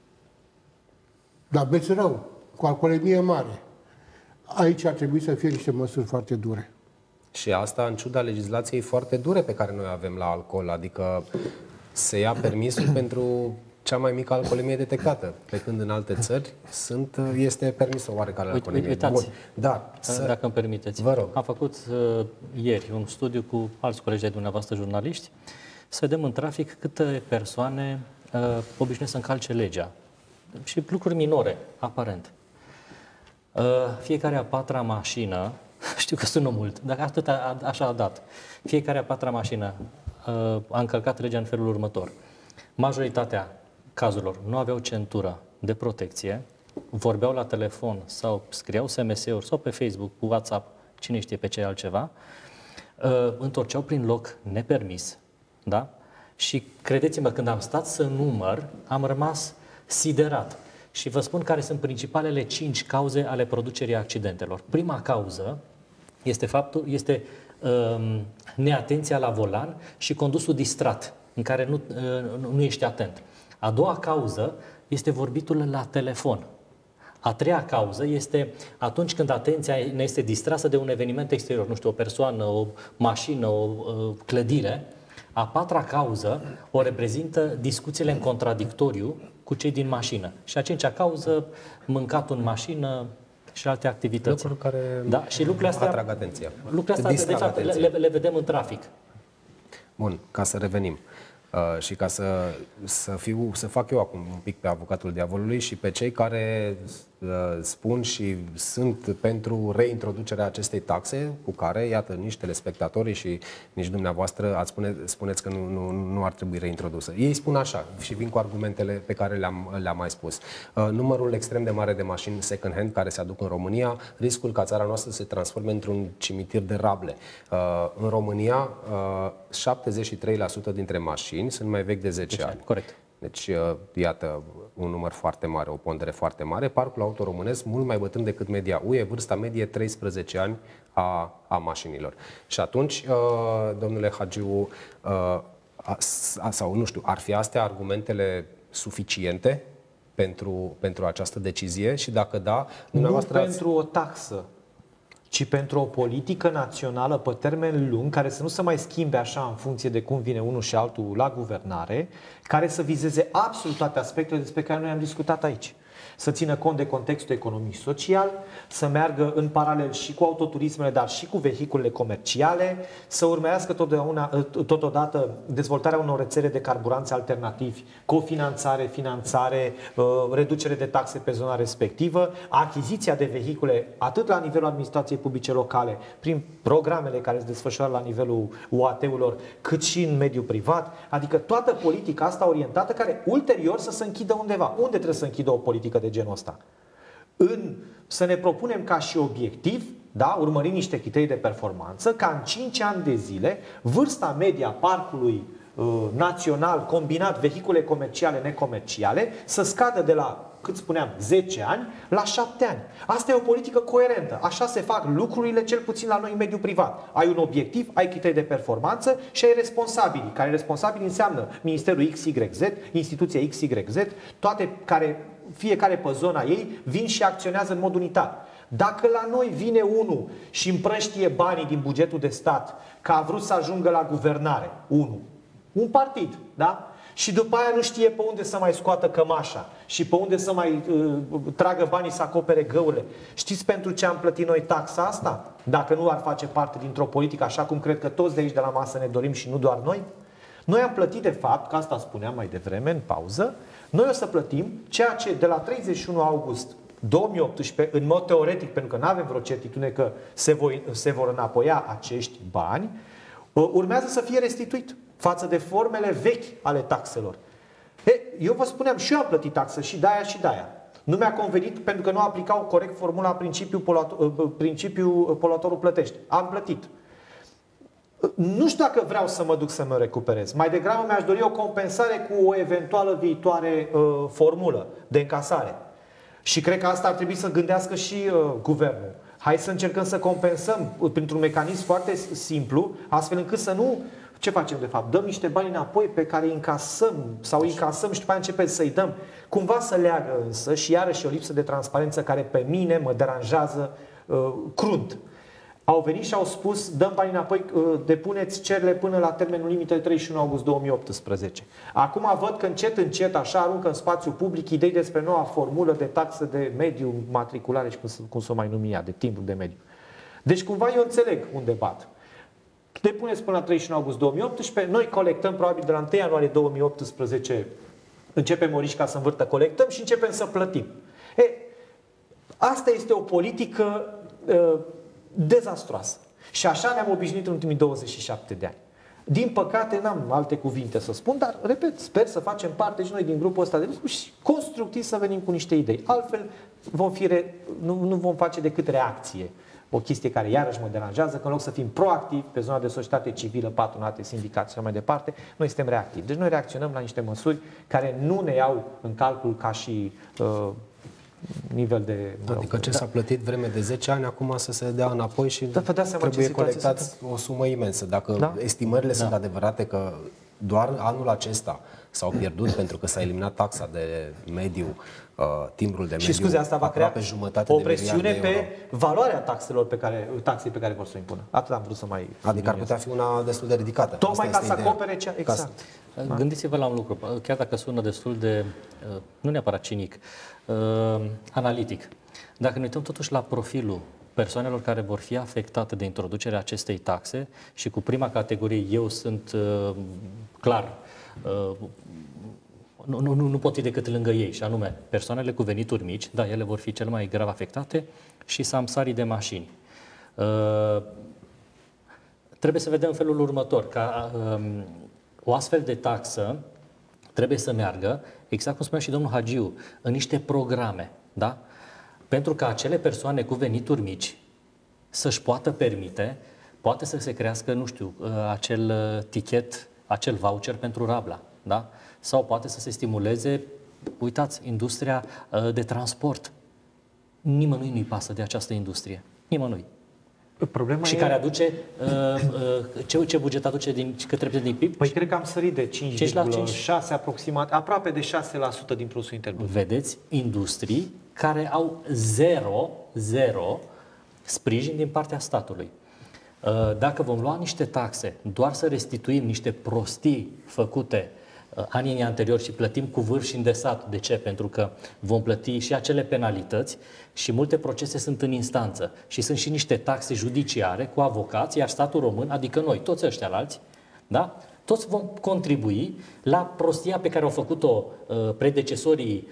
Dar beți rău, cu alcoolemie mare. Aici ar trebui să fie niște măsuri foarte dure. Și asta în ciuda legislației foarte dure pe care noi avem la alcool, adică se ia permisul pentru cea mai mică alcoolemie detectată, pe când în alte țări este permisă oarecare alcoolemie. Uitați, dacă îmi permiteți. Vă rog. Am făcut ieri un studiu cu alți colegi de dumneavoastră jurnaliști, să vedem în trafic câte persoane obișnuiesc să încalce legea. Și lucruri minore, aparent. Fiecare a 4-a mașină, știu că sună mult, dar atât așa a dat. Fiecare a 4-a mașină a încălcat legea în felul următor. Majoritatea cazurilor nu aveau centură de protecție, vorbeau la telefon sau scriau SMS-uri sau pe Facebook, cu WhatsApp, cine știe pe ce altceva, întorceau prin loc nepermis, da? Și credeți-mă, când am stat să număr, am rămas siderat. Și vă spun care sunt principalele 5 cauze ale producerii accidentelor. Prima cauză este neatenția la volan și condusul distrat, în care nu ești atent. A doua cauză este vorbitul la telefon. A treia cauză este atunci când atenția ne este distrasă de un eveniment exterior, nu știu, o persoană, o mașină, o clădire. A patra cauză o reprezintă discuțiile în contradictoriu cu cei din mașină. Și a cincea cauză, mâncatul în mașină și alte activități. Lucruri care și lucrurile astea atrag atenția. Lucrurile astea, de fapt, le vedem în trafic. Bun, ca să revenim. Și ca să fac eu acum un pic pe avocatul diavolului și pe cei care spun și sunt pentru reintroducerea acestei taxe, cu care, iată, nici telespectatorii și nici dumneavoastră spuneți că nu ar trebui reintrodusă. Ei spun așa și vin cu argumentele pe care le-am mai spus. Numărul extrem de mare de mașini second-hand care se aduc în România, riscul ca țara noastră să se transforme într-un cimitir de rable. În România, 73% dintre mașini sunt mai vechi de 10 ani. Corect. Deci, iată, un număr foarte mare, o pondere foarte mare. Parcul auto românesc, mult mai bătrân decât media UE, vârsta medie 13 ani a mașinilor. Și atunci, domnule Hagiu, sau nu știu, ar fi astea argumentele suficiente pentru această decizie? Și dacă da, dumneavoastră... Nu pentru o taxă, ci pentru o politică națională pe termen lung, care să nu se mai schimbe așa în funcție de cum vine unul și altul la guvernare, care să vizeze absolut toate aspectele despre care noi am discutat aici. Să țină cont de contextul economic și social, să meargă în paralel și cu autoturismele, dar și cu vehiculele comerciale, să urmărească totodată dezvoltarea unor rețele de carburanți alternativi, cofinanțare, finanțare, reducere de taxe pe zona respectivă, achiziția de vehicule atât la nivelul administrației publice locale, prin programele care se desfășoară la nivelul UAT-urilor, cât și în mediul privat, adică toată politica asta orientată care ulterior să se închidă undeva. Unde trebuie să închidă o politică de genul ăsta? Să ne propunem ca și obiectiv, da, urmărind niște criterii de performanță, ca în 5 ani de zile vârsta media a parcului național combinat vehicule comerciale, necomerciale, să scadă de la, cât spuneam, 10 ani la 7 ani. Asta e o politică coerentă. Așa se fac lucrurile, cel puțin la noi în mediul privat. Ai un obiectiv, ai criterii de performanță și ai responsabili, care responsabili înseamnă Ministerul XYZ, instituția XYZ, toate care, fiecare pe zona ei, vin și acționează în mod unitar. Dacă la noi vine unul și împrăștie banii din bugetul de stat că a vrut să ajungă la guvernare, un partid, da? Și după aia nu știe pe unde să mai scoată cămașa și pe unde să mai tragă banii să acopere găurile. Știți pentru ce am plătit noi taxa asta? Dacă nu ar face parte dintr-o politică, așa cum cred că toți de aici de la masă ne dorim și nu doar noi? Noi am plătit de fapt, că asta spuneam mai devreme în pauză, noi o să plătim ceea ce de la 31 august 2018, în mod teoretic, pentru că nu avem vreo certitudine că se vor înapoia acești bani, urmează să fie restituit față de formele vechi ale taxelor. Eu vă spuneam, și eu am plătit taxă și de-aia și de-aia. Nu mi-a convenit pentru că nu aplicau corect formula principiul poluatorul plătește. Am plătit. Nu știu dacă vreau să mă duc să mă recuperez. Mai degrabă mi-aș dori o compensare cu o eventuală viitoare formulă de încasare. Și cred că asta ar trebui să gândească și guvernul. Hai să încercăm să compensăm printr-un mecanism foarte simplu, astfel încât să nu... Ce facem de fapt? Dăm niște bani înapoi pe care îi încasăm sau îi încasăm și după aia începem să-i dăm. Cumva să leagă însă și iarăși o lipsă de transparență care pe mine mă deranjează crunt. Au venit și au spus, dăm bani înapoi, depuneți cererile până la termenul limită de 31 august 2018. Acum văd că încet, așa aruncă în spațiu public idei despre noua formulă de taxă de mediu, matriculare și cum să o mai numi ea, de timpul de mediu. Deci cumva eu înțeleg unde bat. Depuneți până la 31 august 2018, noi colectăm probabil de la 1 ianuarie 2018, începem orișca să învârtă, colectăm și începem să plătim. Asta este o politică dezastroasă. Și așa ne-am obișnuit în ultimii 27 de ani. Din păcate, n-am alte cuvinte să spun, dar, repet, sper să facem parte și noi din grupul ăsta de lucru și constructiv să venim cu niște idei. Altfel, nu vom face decât reacție. O chestie care iarăși mă deranjează, că în loc să fim proactivi pe zona de societate civilă, patronate, sindicați și mai departe, noi suntem reactivi. Deci noi reacționăm la niște măsuri care nu ne iau în calcul ca și nivel de... Adică ce s-a plătit vreme de 10 ani, acum să se dea înapoi și trebuie colectați o sumă imensă. Dacă estimările sunt adevărate că doar anul acesta s-au pierdut pentru că s-a eliminat taxa de mediu, timbrul de mediu, și scuze, asta va crea o presiune pe valoarea taxei pe care vor să o impună. Atât am vrut să mai... Adică ar putea fi una destul de ridicată. Tocmai ca să acopere cea... Exact. Gândiți-vă la un lucru, chiar dacă sună destul de, nu neapărat cinic, analitic. Dacă ne uităm totuși la profilul persoanelor care vor fi afectate de introducerea acestei taxe și cu prima categorie eu sunt clar nu pot fi decât lângă ei, și anume persoanele cu venituri mici, da, ele vor fi cel mai grav afectate, și samsarii de mașini. Trebuie să vedem felul următor, ca o astfel de taxă trebuie să meargă, exact cum spunea și domnul Hagiu, în niște programe, da? Pentru că acele persoane cu venituri mici să-și poată permite, poate să se crească, nu știu, acel tichet, acel voucher pentru Rabla, da? Sau poate să se stimuleze, uitați, industria de transport. Nimănui nu-i pasă de această industrie. Nimănui. Problema și care aduce, ce buget aduce către din PIB? Păi cred că am sărit de 5,6 aproximat, aproape de 6% din produsul intern brut. Vedeți, industrii care au zero sprijin din partea statului. Dacă vom lua niște taxe, doar să restituim niște prostii făcute anii anteriori și plătim cu vârf și îndesat. De ce? Pentru că vom plăti și acele penalități și multe procese sunt în instanță și sunt și niște taxe judiciare cu avocați, iar statul român, adică noi, toți ăștia alți, da? Toți vom contribui la prostia pe care au făcut-o predecesorii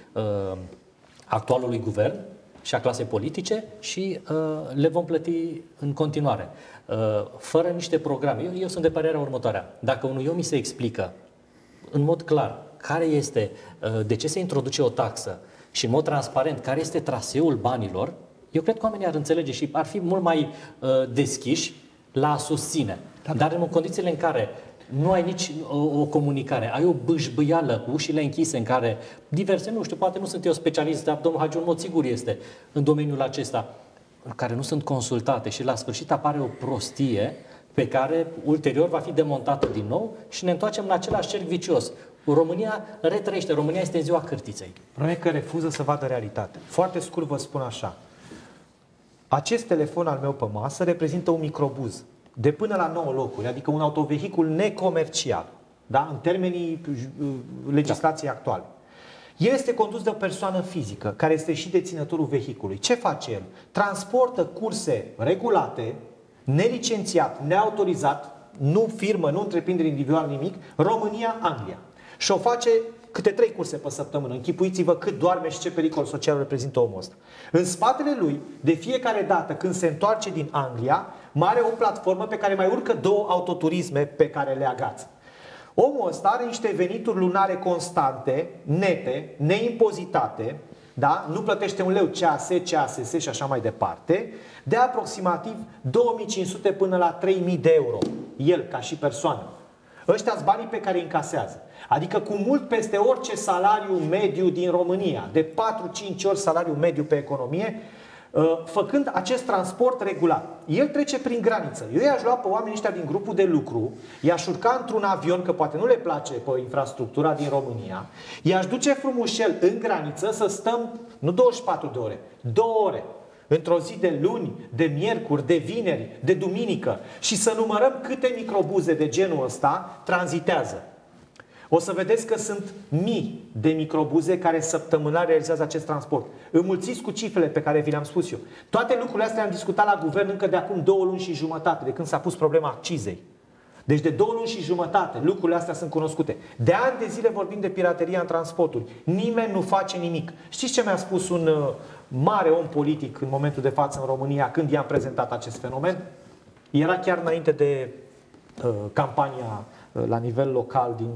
actualului guvern și a clasei politice și le vom plăti în continuare. Fără niște programe. Eu sunt de părerea următoarea. Dacă unui om mi se explică în mod clar care este, de ce se introduce o taxă și în mod transparent care este traseul banilor, eu cred că oamenii ar înțelege și ar fi mult mai deschiși la a susține. Dar în condițiile în care nu ai nici o comunicare, ai o bâșbâială cu ușile închise în care diverse, nu știu, poate nu sunt eu specialist, dar domnul Hagiu în mod sigur este în domeniul acesta, care nu sunt consultate și la sfârșit apare o prostie pe care ulterior va fi demontată din nou și ne întoarcem la același cerc vicios. România retrăiește, România este în ziua cârtiței. Problema e că refuză să vadă realitatea. Foarte scurt vă spun așa. Acest telefon al meu pe masă reprezintă un microbuz de până la 9 locuri, adică un autovehicul necomercial, da? În termenii legislației actuale. El este condus de o persoană fizică, care este și deținătorul vehiculului. Ce face el? Transportă curse regulate, nelicențiat, neautorizat, nu firmă, nu întreprindere individuală, nimic, România-Anglia. Și o face câte 3 curse pe săptămână. Închipuiți-vă cât doarme și ce pericol social reprezintă omul ăsta. În spatele lui, de fiecare dată când se întoarce din Anglia, mai are o platformă pe care mai urcă 2 autoturisme pe care le agață. Omul ăsta are niște venituri lunare constante, nete, neimpozitate, da? Nu plătește un leu CAS, CASS și așa mai departe, de aproximativ 2500 până la 3000 de euro. El, ca și persoană. Ăștia-s banii pe care îi încasează. Adică cu mult peste orice salariu mediu din România, de 4-5 ori salariul mediu pe economie, făcând acest transport regulat. El trece prin graniță. Eu i-aș lua pe oamenii ăștia din grupul de lucru, i-aș urca într-un avion, că poate nu le place pe infrastructura din România, i-aș duce frumușel în graniță să stăm, nu 24 de ore, 2 ore, într-o zi de luni, de miercuri, de vineri, de duminică și să numărăm câte microbuze de genul ăsta tranzitează. O să vedeți că sunt mii de microbuze care săptămânal realizează acest transport. Înmulțiți cu cifrele pe care vi le-am spus eu. Toate lucrurile astea le-am discutat la guvern încă de acum 2 luni și jumătate, de când s-a pus problema accizei. Deci de 2 luni și jumătate lucrurile astea sunt cunoscute. De ani de zile vorbim de pirateria în transporturi. Nimeni nu face nimic. Știți ce mi-a spus un mare om politic în momentul de față în România când i-am prezentat acest fenomen? Era chiar înainte de campania la nivel local din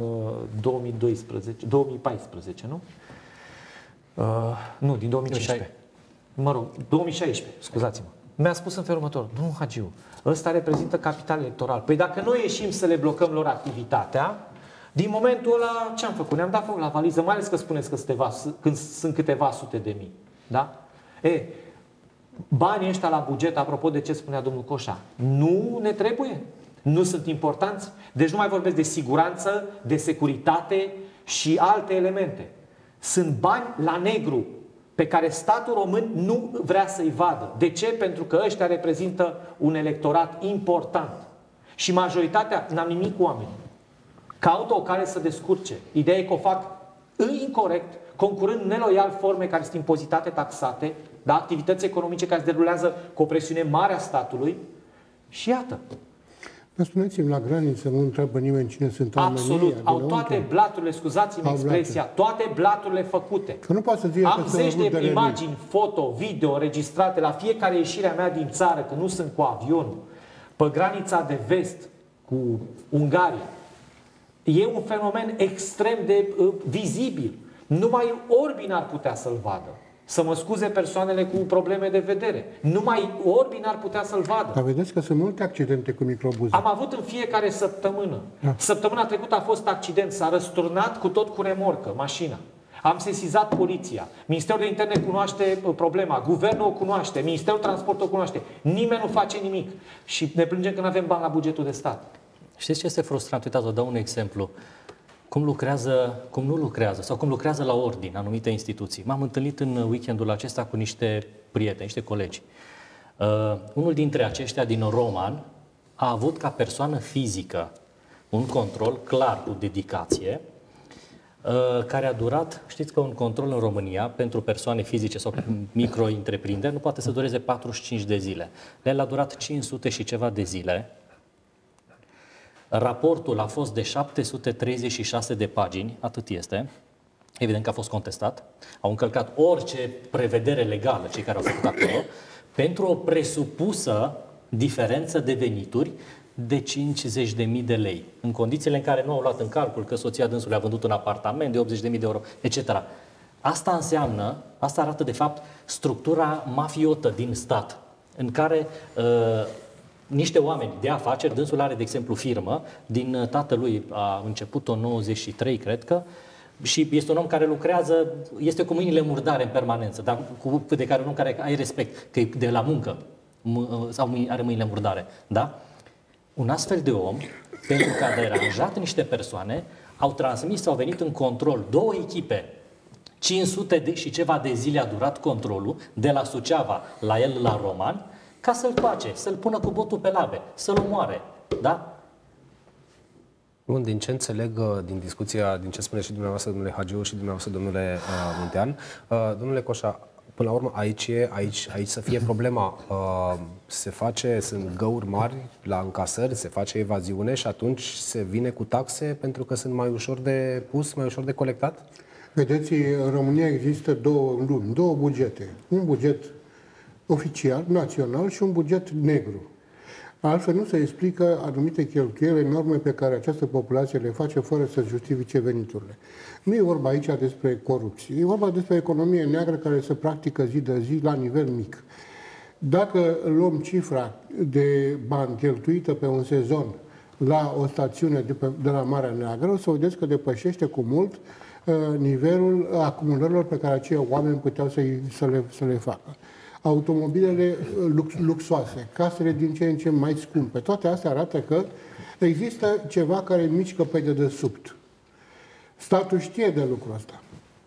2014, nu? Nu, din 2015. Mă rog, 2016, scuzați-mă. Mi-a spus în felul următor: domnul Hagiu, ăsta reprezintă capital electoral. Păi dacă noi ieșim să le blocăm lor activitatea, din momentul ăla ce am făcut? Ne-am dat foc la valiză, mai ales că spuneți că când sunt câteva sute de mii. Da? Banii ăștia la buget, apropo de ce spunea domnul Coșa, nu ne trebuie? Nu sunt importanți? Deci nu mai vorbesc de siguranță, de securitate și alte elemente. Sunt bani la negru pe care statul român nu vrea să-i vadă. De ce? Pentru că ăștia reprezintă un electorat important. Și majoritatea, n-am nimic cu oamenii, caută o cale să descurce. Ideea e că o fac incorect, concurând neloial forme care sunt impozitate, taxate, da? Activități economice care se derulează cu o presiune mare a statului și iată. Spuneți-mi, la graniță nu întreabă nimeni cine sunt oamenii. Absolut. Au toate blaturile, scuzați-mi expresia, toate blaturile făcute. Că nu poate să fie am zeci de imagini, foto, video înregistrate la fiecare ieșire a mea din țară, că nu sunt cu avionul, pe granița de vest cu Ungaria. E un fenomen extrem de vizibil. Numai Orbi ar putea să-l vadă. Să mă scuze persoanele cu probleme de vedere. Numai Orbi n-ar putea să-l vadă. Dar vedeți că sunt multe accidente cu microbuze. Am avut în fiecare săptămână. Da. Săptămâna trecută a fost accident. S-a răsturnat cu tot cu remorcă mașina. Am sesizat poliția. Ministerul de Interne cunoaște problema. Guvernul o cunoaște. Ministerul Transportului o cunoaște. Nimeni nu face nimic. Și ne plângem că nu avem bani la bugetul de stat. Știți ce este frustrant? Uitați, vă dau un exemplu. Cum nu lucrează sau cum lucrează la ordine anumite instituții. M-am întâlnit în weekendul acesta cu niște prieteni, niște colegi. Unul dintre aceștia din Roman a avut ca persoană fizică un control clar cu dedicație care a durat, știți că un control în România pentru persoane fizice sau micro-întreprinderi nu poate să dureze 45 de zile. El a durat 500 și ceva de zile. Raportul a fost de 736 de pagini, atât este. Evident că a fost contestat. Au încălcat orice prevedere legală cei care au făcut acolo pentru o presupusă diferență de venituri de 50.000 de lei. În condițiile în care nu au luat în calcul că soția dânsului a vândut un apartament de 80.000 de euro, etc. Asta înseamnă, asta arată de fapt structura mafiotă din stat, în care niște oameni de afaceri, dânsul are, de exemplu, firmă, din tatălui a început-o în 93, cred că, și este un om care lucrează, este cu mâinile murdare în permanență, dar de care un om care ai respect, că e de la muncă sau are mâinile murdare, da? Un astfel de om, pentru că a deranjat niște persoane, au transmis, au venit în control 2 echipe, 500 și ceva de zile a durat controlul, de la Suceava la el la Roman, ca să-l coace, să-l pună cu botul pe labe, să-l omoare, da? Bun, din ce înțeleg din discuția, din ce spune și dumneavoastră, domnule Hagiu, și dumneavoastră, domnule Muntean, domnule Coșa, până la urmă, aici să fie problema. Sunt găuri mari la încasări, se face evaziune și atunci se vine cu taxe pentru că sunt mai ușor de pus, mai ușor de colectat? Vedeți, în România există două bugete. Un buget oficial, național, și un buget negru. Altfel nu se explică anumite cheltuieli enorme pe care această populație le face fără să justifice veniturile. Nu e vorba aici despre corupție, e vorba despre economie neagră care se practică zi de zi la nivel mic. Dacă luăm cifra de bani cheltuită pe un sezon la o stațiune de la Marea Neagră, o să vedeți că depășește cu mult nivelul acumulărilor pe care acei oameni puteau să le facă. Automobilele luxoase, casele din ce în ce mai scumpe. Toate astea arată că există ceva care mișcă pe dedesubt. Statul știe de lucrul ăsta.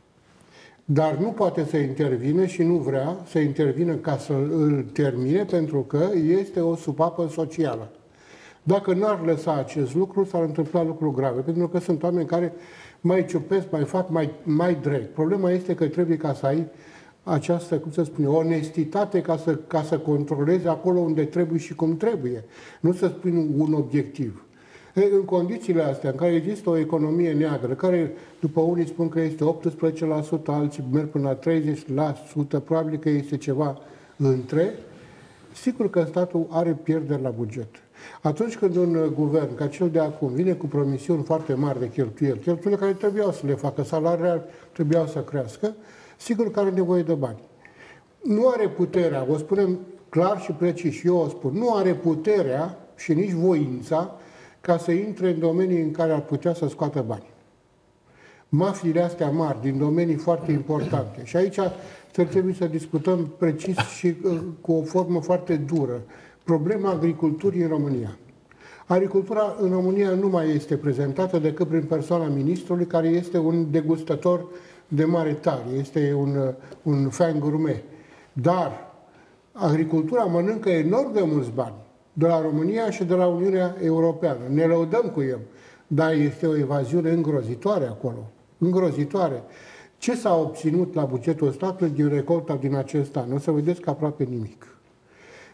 Dar nu poate să intervine și nu vrea să intervină ca să îl termine, pentru că este o supapă socială. Dacă n-ar lăsa acest lucru, s-ar întâmpla lucruri grave, pentru că sunt oameni care mai ciupesc, mai fac, mai dreg. Problema este că trebuie ca să ai această, cum să spune, onestitate ca să controlezi acolo unde trebuie și cum trebuie. Nu să spui un obiectiv. În condițiile astea, în care există o economie neagră, care după unii spun că este 18%, alții merg până la 30%, probabil că este ceva între, sigur că statul are pierderi la buget. Atunci când un guvern, ca cel de acum, vine cu promisiuni foarte mari de cheltuieli care trebuiau să le facă, salariile trebuiau să crească, sigur că are nevoie de bani. Nu are puterea, o spunem clar și precis, și eu o spun, nu are puterea și nici voința ca să intre în domenii în care ar putea să scoată bani. Mafiile astea mari, din domenii foarte importante. Și aici trebuie să discutăm precis și cu o formă foarte dură. Problema agriculturii în România. Agricultura în România nu mai este prezentată decât prin persoana ministrului, care este un degustător de mare talie, este un fan gourmet. Dar agricultura mănâncă enorm de mulți bani de la România și de la Uniunea Europeană. Ne lăudăm cu el, dar este o evaziune îngrozitoare acolo. Îngrozitoare. Ce s-a obținut la bugetul statului din recolta din acest an? O să vedeți că aproape nimic.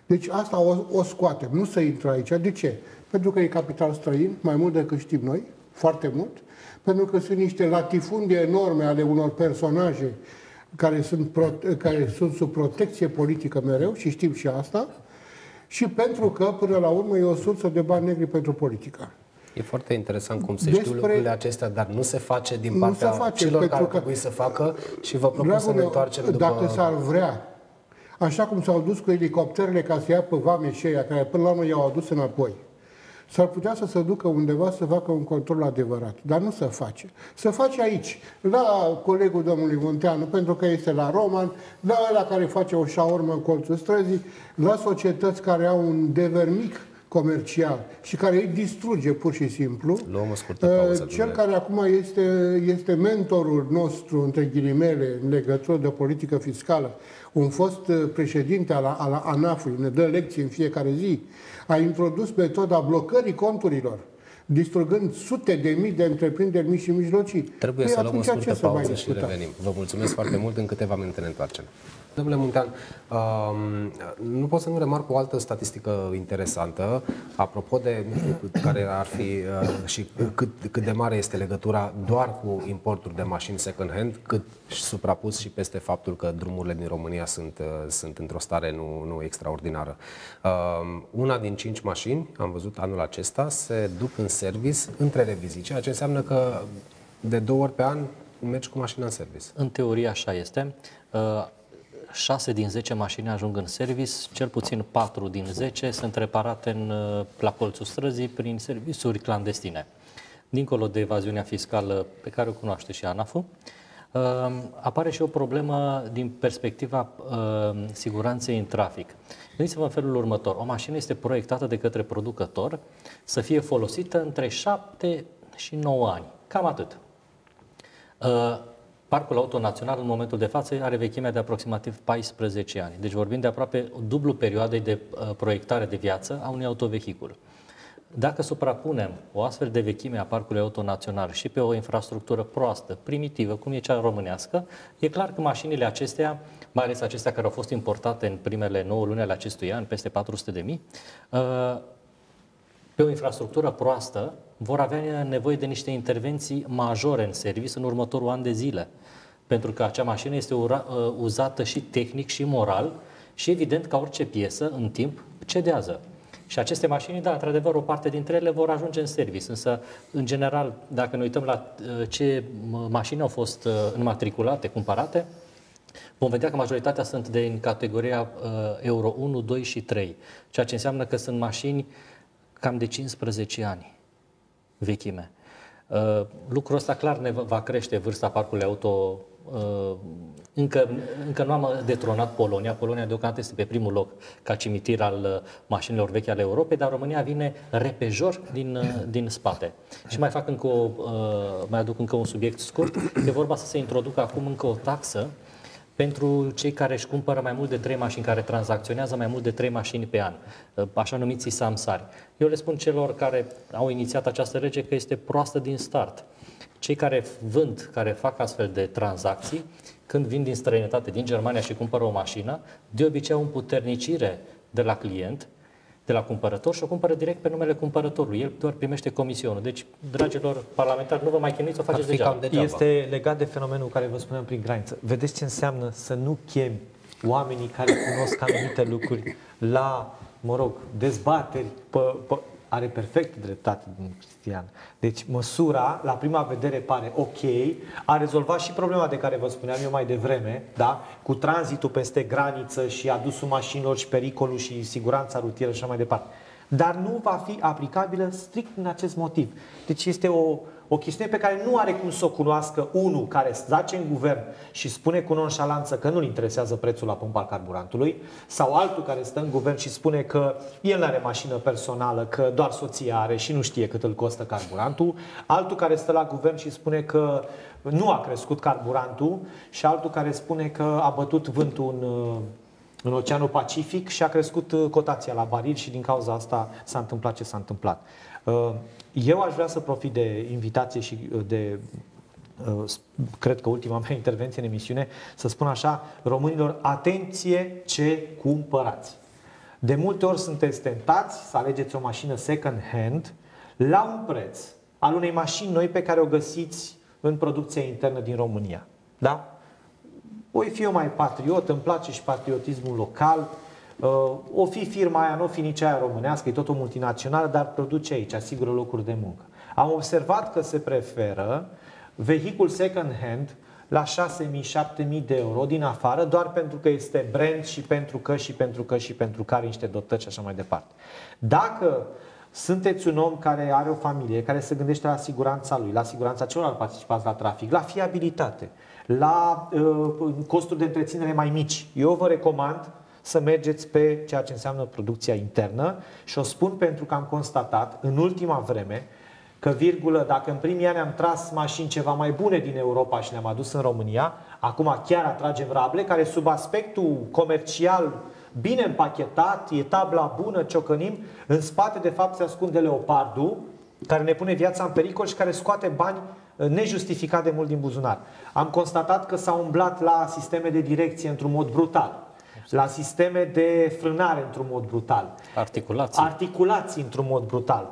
Deci asta o scoatem, nu să intră aici. De ce? Pentru că e capital străin, mai mult decât știm noi, foarte mult, pentru că sunt niște latifundii enorme ale unor personaje care sunt sub protecție politică mereu și știm și asta, și pentru că, până la urmă, e o sursă de bani negri pentru politică. E foarte interesant cum se știu lucrurile acestea, dar nu se face din partea celor care trebuie să facă și vă propun să ne întoarcem după... Dacă s-ar vrea, așa cum s-au dus cu elicopterele ca să ia pe vame și aia, care până la urmă i-au adus înapoi, s-ar putea să se ducă undeva să facă un control adevărat. Dar nu se face. Se face aici, la colegul domnului Munteanu, pentru că este la Roman, la ăla care face o șaormă în colțul străzii, la societăți care au un devernic comercial și care îi distruge pur și simplu. Luăm o scurtă pauză. Cel care acum este mentorul nostru, între ghilimele, în legătură de politică fiscală, un fost președinte al ANAF-ului, ne dă lecții în fiecare zi, a introdus metoda blocării conturilor, distrugând sute de mii de întreprinderi mici și mijlocii. Trebuie să luăm o scurtă pauză și revenim. Vă mulțumesc foarte mult, în câteva minute ne întoarcem. Domnule Muntean, nu pot să nu remarc o altă statistică interesantă, apropo de, nu știu, care ar fi și cât de mare este legătura doar cu importuri de mașini second-hand, cât suprapus și peste faptul că drumurile din România sunt într-o stare nu extraordinară. Una din 5 mașini, am văzut anul acesta, se duc în service între revizii, ceea ce înseamnă că de 2 ori pe an mergi cu mașina în service. În teorie așa este. 6 din 10 mașini ajung în service, cel puțin 4 din 10 sunt reparate la colțul străzii prin servisuri clandestine. Dincolo de evaziunea fiscală pe care o cunoaște și ANAF-ul, apare și o problemă din perspectiva siguranței în trafic. Gândiți-vă în felul următor. O mașină este proiectată de către producător să fie folosită între 7 și 9 ani. Cam atât. Parcul auto național în momentul de față are vechimea de aproximativ 14 ani. Deci vorbim de aproape dublu perioadei de proiectare de viață a unui autovehicul. Dacă suprapunem o astfel de vechime a parcului auto național și pe o infrastructură proastă, primitivă, cum e cea românească, e clar că mașinile acestea, mai ales acestea care au fost importate în primele 9 luni ale acestui an, peste 400.000, pe o infrastructură proastă, vor avea nevoie de niște intervenții majore în serviciu în următorul an de zile. Pentru că acea mașină este uzată și tehnic și moral și evident ca orice piesă, în timp, cedează. Și aceste mașini, da, într-adevăr, o parte dintre ele vor ajunge în serviciu. Însă, în general, dacă ne uităm la ce mașini au fost înmatriculate, cumpărate, vom vedea că majoritatea sunt în categoria Euro 1, 2 și 3. Ceea ce înseamnă că sunt mașini cam de 15 ani vechime. Lucrul ăsta clar ne va crește vârsta parcului auto. Încă nu am detronat Polonia. Polonia deocamdată este pe primul loc ca cimitir al mașinilor vechi ale Europei, dar România vine repejor din spate. Și mai aduc încă un subiect scurt. E vorba să se introducă acum încă o taxă pentru cei care își cumpără mai mult de 3 mașini, care tranzacționează mai mult de 3 mașini pe an, așa numiții samsari. Eu le spun celor care au inițiat această lege că este proastă din start. Cei care vând, care fac astfel de tranzacții, când vin din străinătate, din Germania și cumpără o mașină, de obicei au împuternicire de la client, de la cumpărător și o cumpără direct pe numele cumpărătorului. El doar primește comisionul. Deci, dragilor parlamentari, nu vă mai chinuiți, o faceți degeaba. Este legat de fenomenul care vă spuneam prin graniță. Vedeți ce înseamnă să nu chemi oamenii care cunosc anumite lucruri la, dezbateri are perfect dreptate din Cristian. Deci măsura, la prima vedere, pare ok, a rezolvat și problema de care vă spuneam eu mai devreme, da? Cu tranzitul peste graniță și adusul mașinilor și pericolul și siguranța rutieră și așa mai departe. Dar nu va fi aplicabilă strict din acest motiv. Deci este o chestiune pe care nu are cum să o cunoască unul care zace în guvern și spune cu nonșalanță că nu-l interesează prețul la pompa al carburantului, sau altul care stă în guvern și spune că el nu are mașină personală, că doar soția are și nu știe cât îl costă carburantul, altul care stă la guvern și spune că nu a crescut carburantul și altul care spune că a bătut vântul în Oceanul Pacific și a crescut cotația la baril și din cauza asta s-a întâmplat ce s-a întâmplat. Eu aș vrea să profit de invitație și de, cred că ultima mea intervenție în emisiune, să spun așa, românilor, atenție ce cumpărați. De multe ori sunteți tentați să alegeți o mașină second hand la un preț al unei mașini noi pe care o găsiți în producția internă din România. Da? Voi fi eu mai patriot, îmi place și patriotismul local, o fi firma aia, nu o fi nici aia românească, e tot o multinațională, dar produce aici, asigură locuri de muncă. Am observat că se preferă vehicul second hand la 6.000-7.000 de euro din afară, doar pentru că este brand și pentru că are niște dotări și așa mai departe. Dacă sunteți un om care are o familie, care se gândește la siguranța lui, la siguranța celor participați la trafic, la fiabilitate, la costuri de întreținere mai mici, eu vă recomand să mergeți pe ceea ce înseamnă producția internă și o spun pentru că am constatat în ultima vreme că, dacă în primii ani am tras mașini ceva mai bune din Europa și ne-am adus în România, acum chiar atragem rable care sub aspectul comercial bine împachetat, e tabla bună, ciocănim, în spate de fapt se ascunde leopardul care ne pune viața în pericol și care scoate bani nejustificat de mult din buzunar. Am constatat că s-a umblat la sisteme de direcție într-un mod brutal, la sisteme de frânare într-un mod brutal, articulații într-un mod brutal,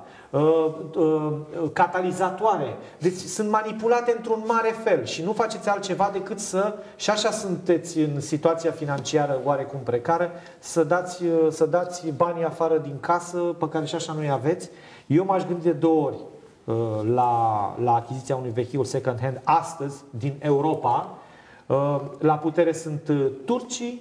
catalizatoare. Deci sunt manipulate într-un mare fel și nu faceți altceva decât și așa sunteți în situația financiară oarecum precară, să dați banii afară din casă pe care și așa nu-i aveți. Eu m-aș gândi de 2 ori la achiziția unui vehicul second hand astăzi din Europa. La putere sunt turcii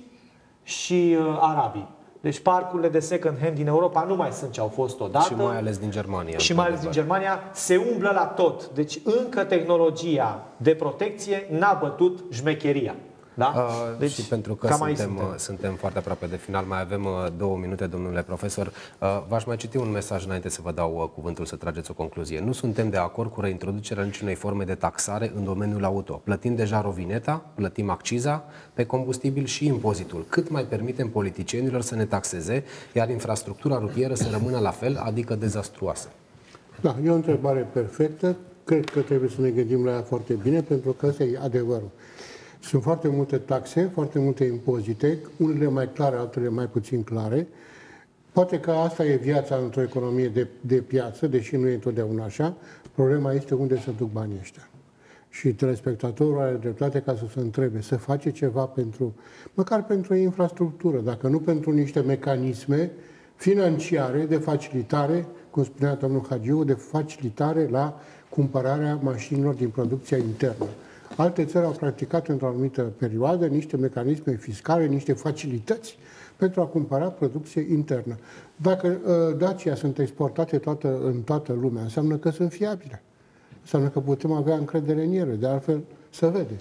și arabii. Deci parcurile de second hand din Europa nu mai sunt ce au fost odată. Și mai ales din Germania. Și mai ales din Germania se umblă la tot. Deci încă tehnologia de protecție n-a bătut șmecheria. Da? Deci, și pentru că suntem foarte aproape de final, mai avem 2 minute, domnule profesor. V-aș mai citi un mesaj înainte să vă dau cuvântul să trageți o concluzie. Nu suntem de acord cu reintroducerea niciunei forme de taxare în domeniul auto. Plătim deja rovineta, plătim acciza pe combustibil și impozitul. Cât mai permitem politicienilor să ne taxeze, iar infrastructura rutieră să rămână la fel, adică dezastruoasă? Da, e o întrebare perfectă. Cred că trebuie să ne gândim la ea foarte bine, pentru că ăsta e adevărul. Sunt foarte multe taxe, foarte multe impozite, unele mai clare, altele mai puțin clare. Poate că asta e viața într-o economie de piață, deși nu e întotdeauna așa. Problema este unde se duc banii ăștia. Și telespectatorul are dreptate ca să se întrebe, să face ceva măcar pentru infrastructură, dacă nu pentru niște mecanisme financiare de facilitare, cum spunea domnul Hagiu, de facilitare la cumpărarea mașinilor din producția internă. Alte țări au practicat într-o anumită perioadă niște mecanisme fiscale, niște facilități pentru a cumpăra producție internă. Dacă Dacia sunt exportate în toată lumea, înseamnă că sunt fiabile. Înseamnă că putem avea încredere în ele, de altfel se vede.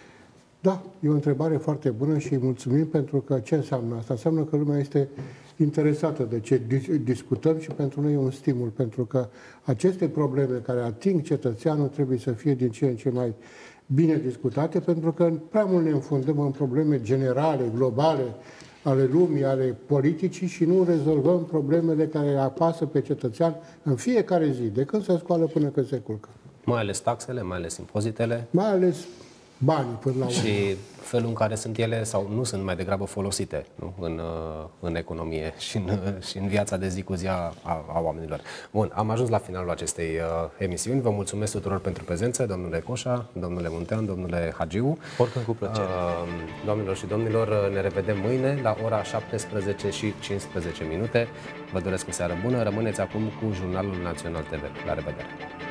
Da, e o întrebare foarte bună și îi mulțumim pentru că ce înseamnă asta? Înseamnă că lumea este interesată de ce discutăm și pentru noi e un stimul, pentru că aceste probleme care ating cetățeanul trebuie să fie din ce în ce mai bine discutate, pentru că prea mult ne înfundăm în probleme generale, globale, ale lumii, ale politicii și nu rezolvăm problemele care apasă pe cetățean în fiecare zi, de când se scoală până când se culcă. Mai ales taxele, mai ales impozitele. Mai ales banii până la urmă. Și felul în care sunt ele sau nu sunt mai degrabă folosite, nu? În economie și în viața de zi cu zi a oamenilor. Bun, am ajuns la finalul acestei emisiuni. Vă mulțumesc tuturor pentru prezență, domnule Coșa, domnule Muntean, domnule Hagiu. Oricând cu plăcere. Doamnelor și domnilor, ne revedem mâine la ora 17:15. Vă doresc o seară bună. Rămâneți acum cu Jurnalul Național TV. La revedere!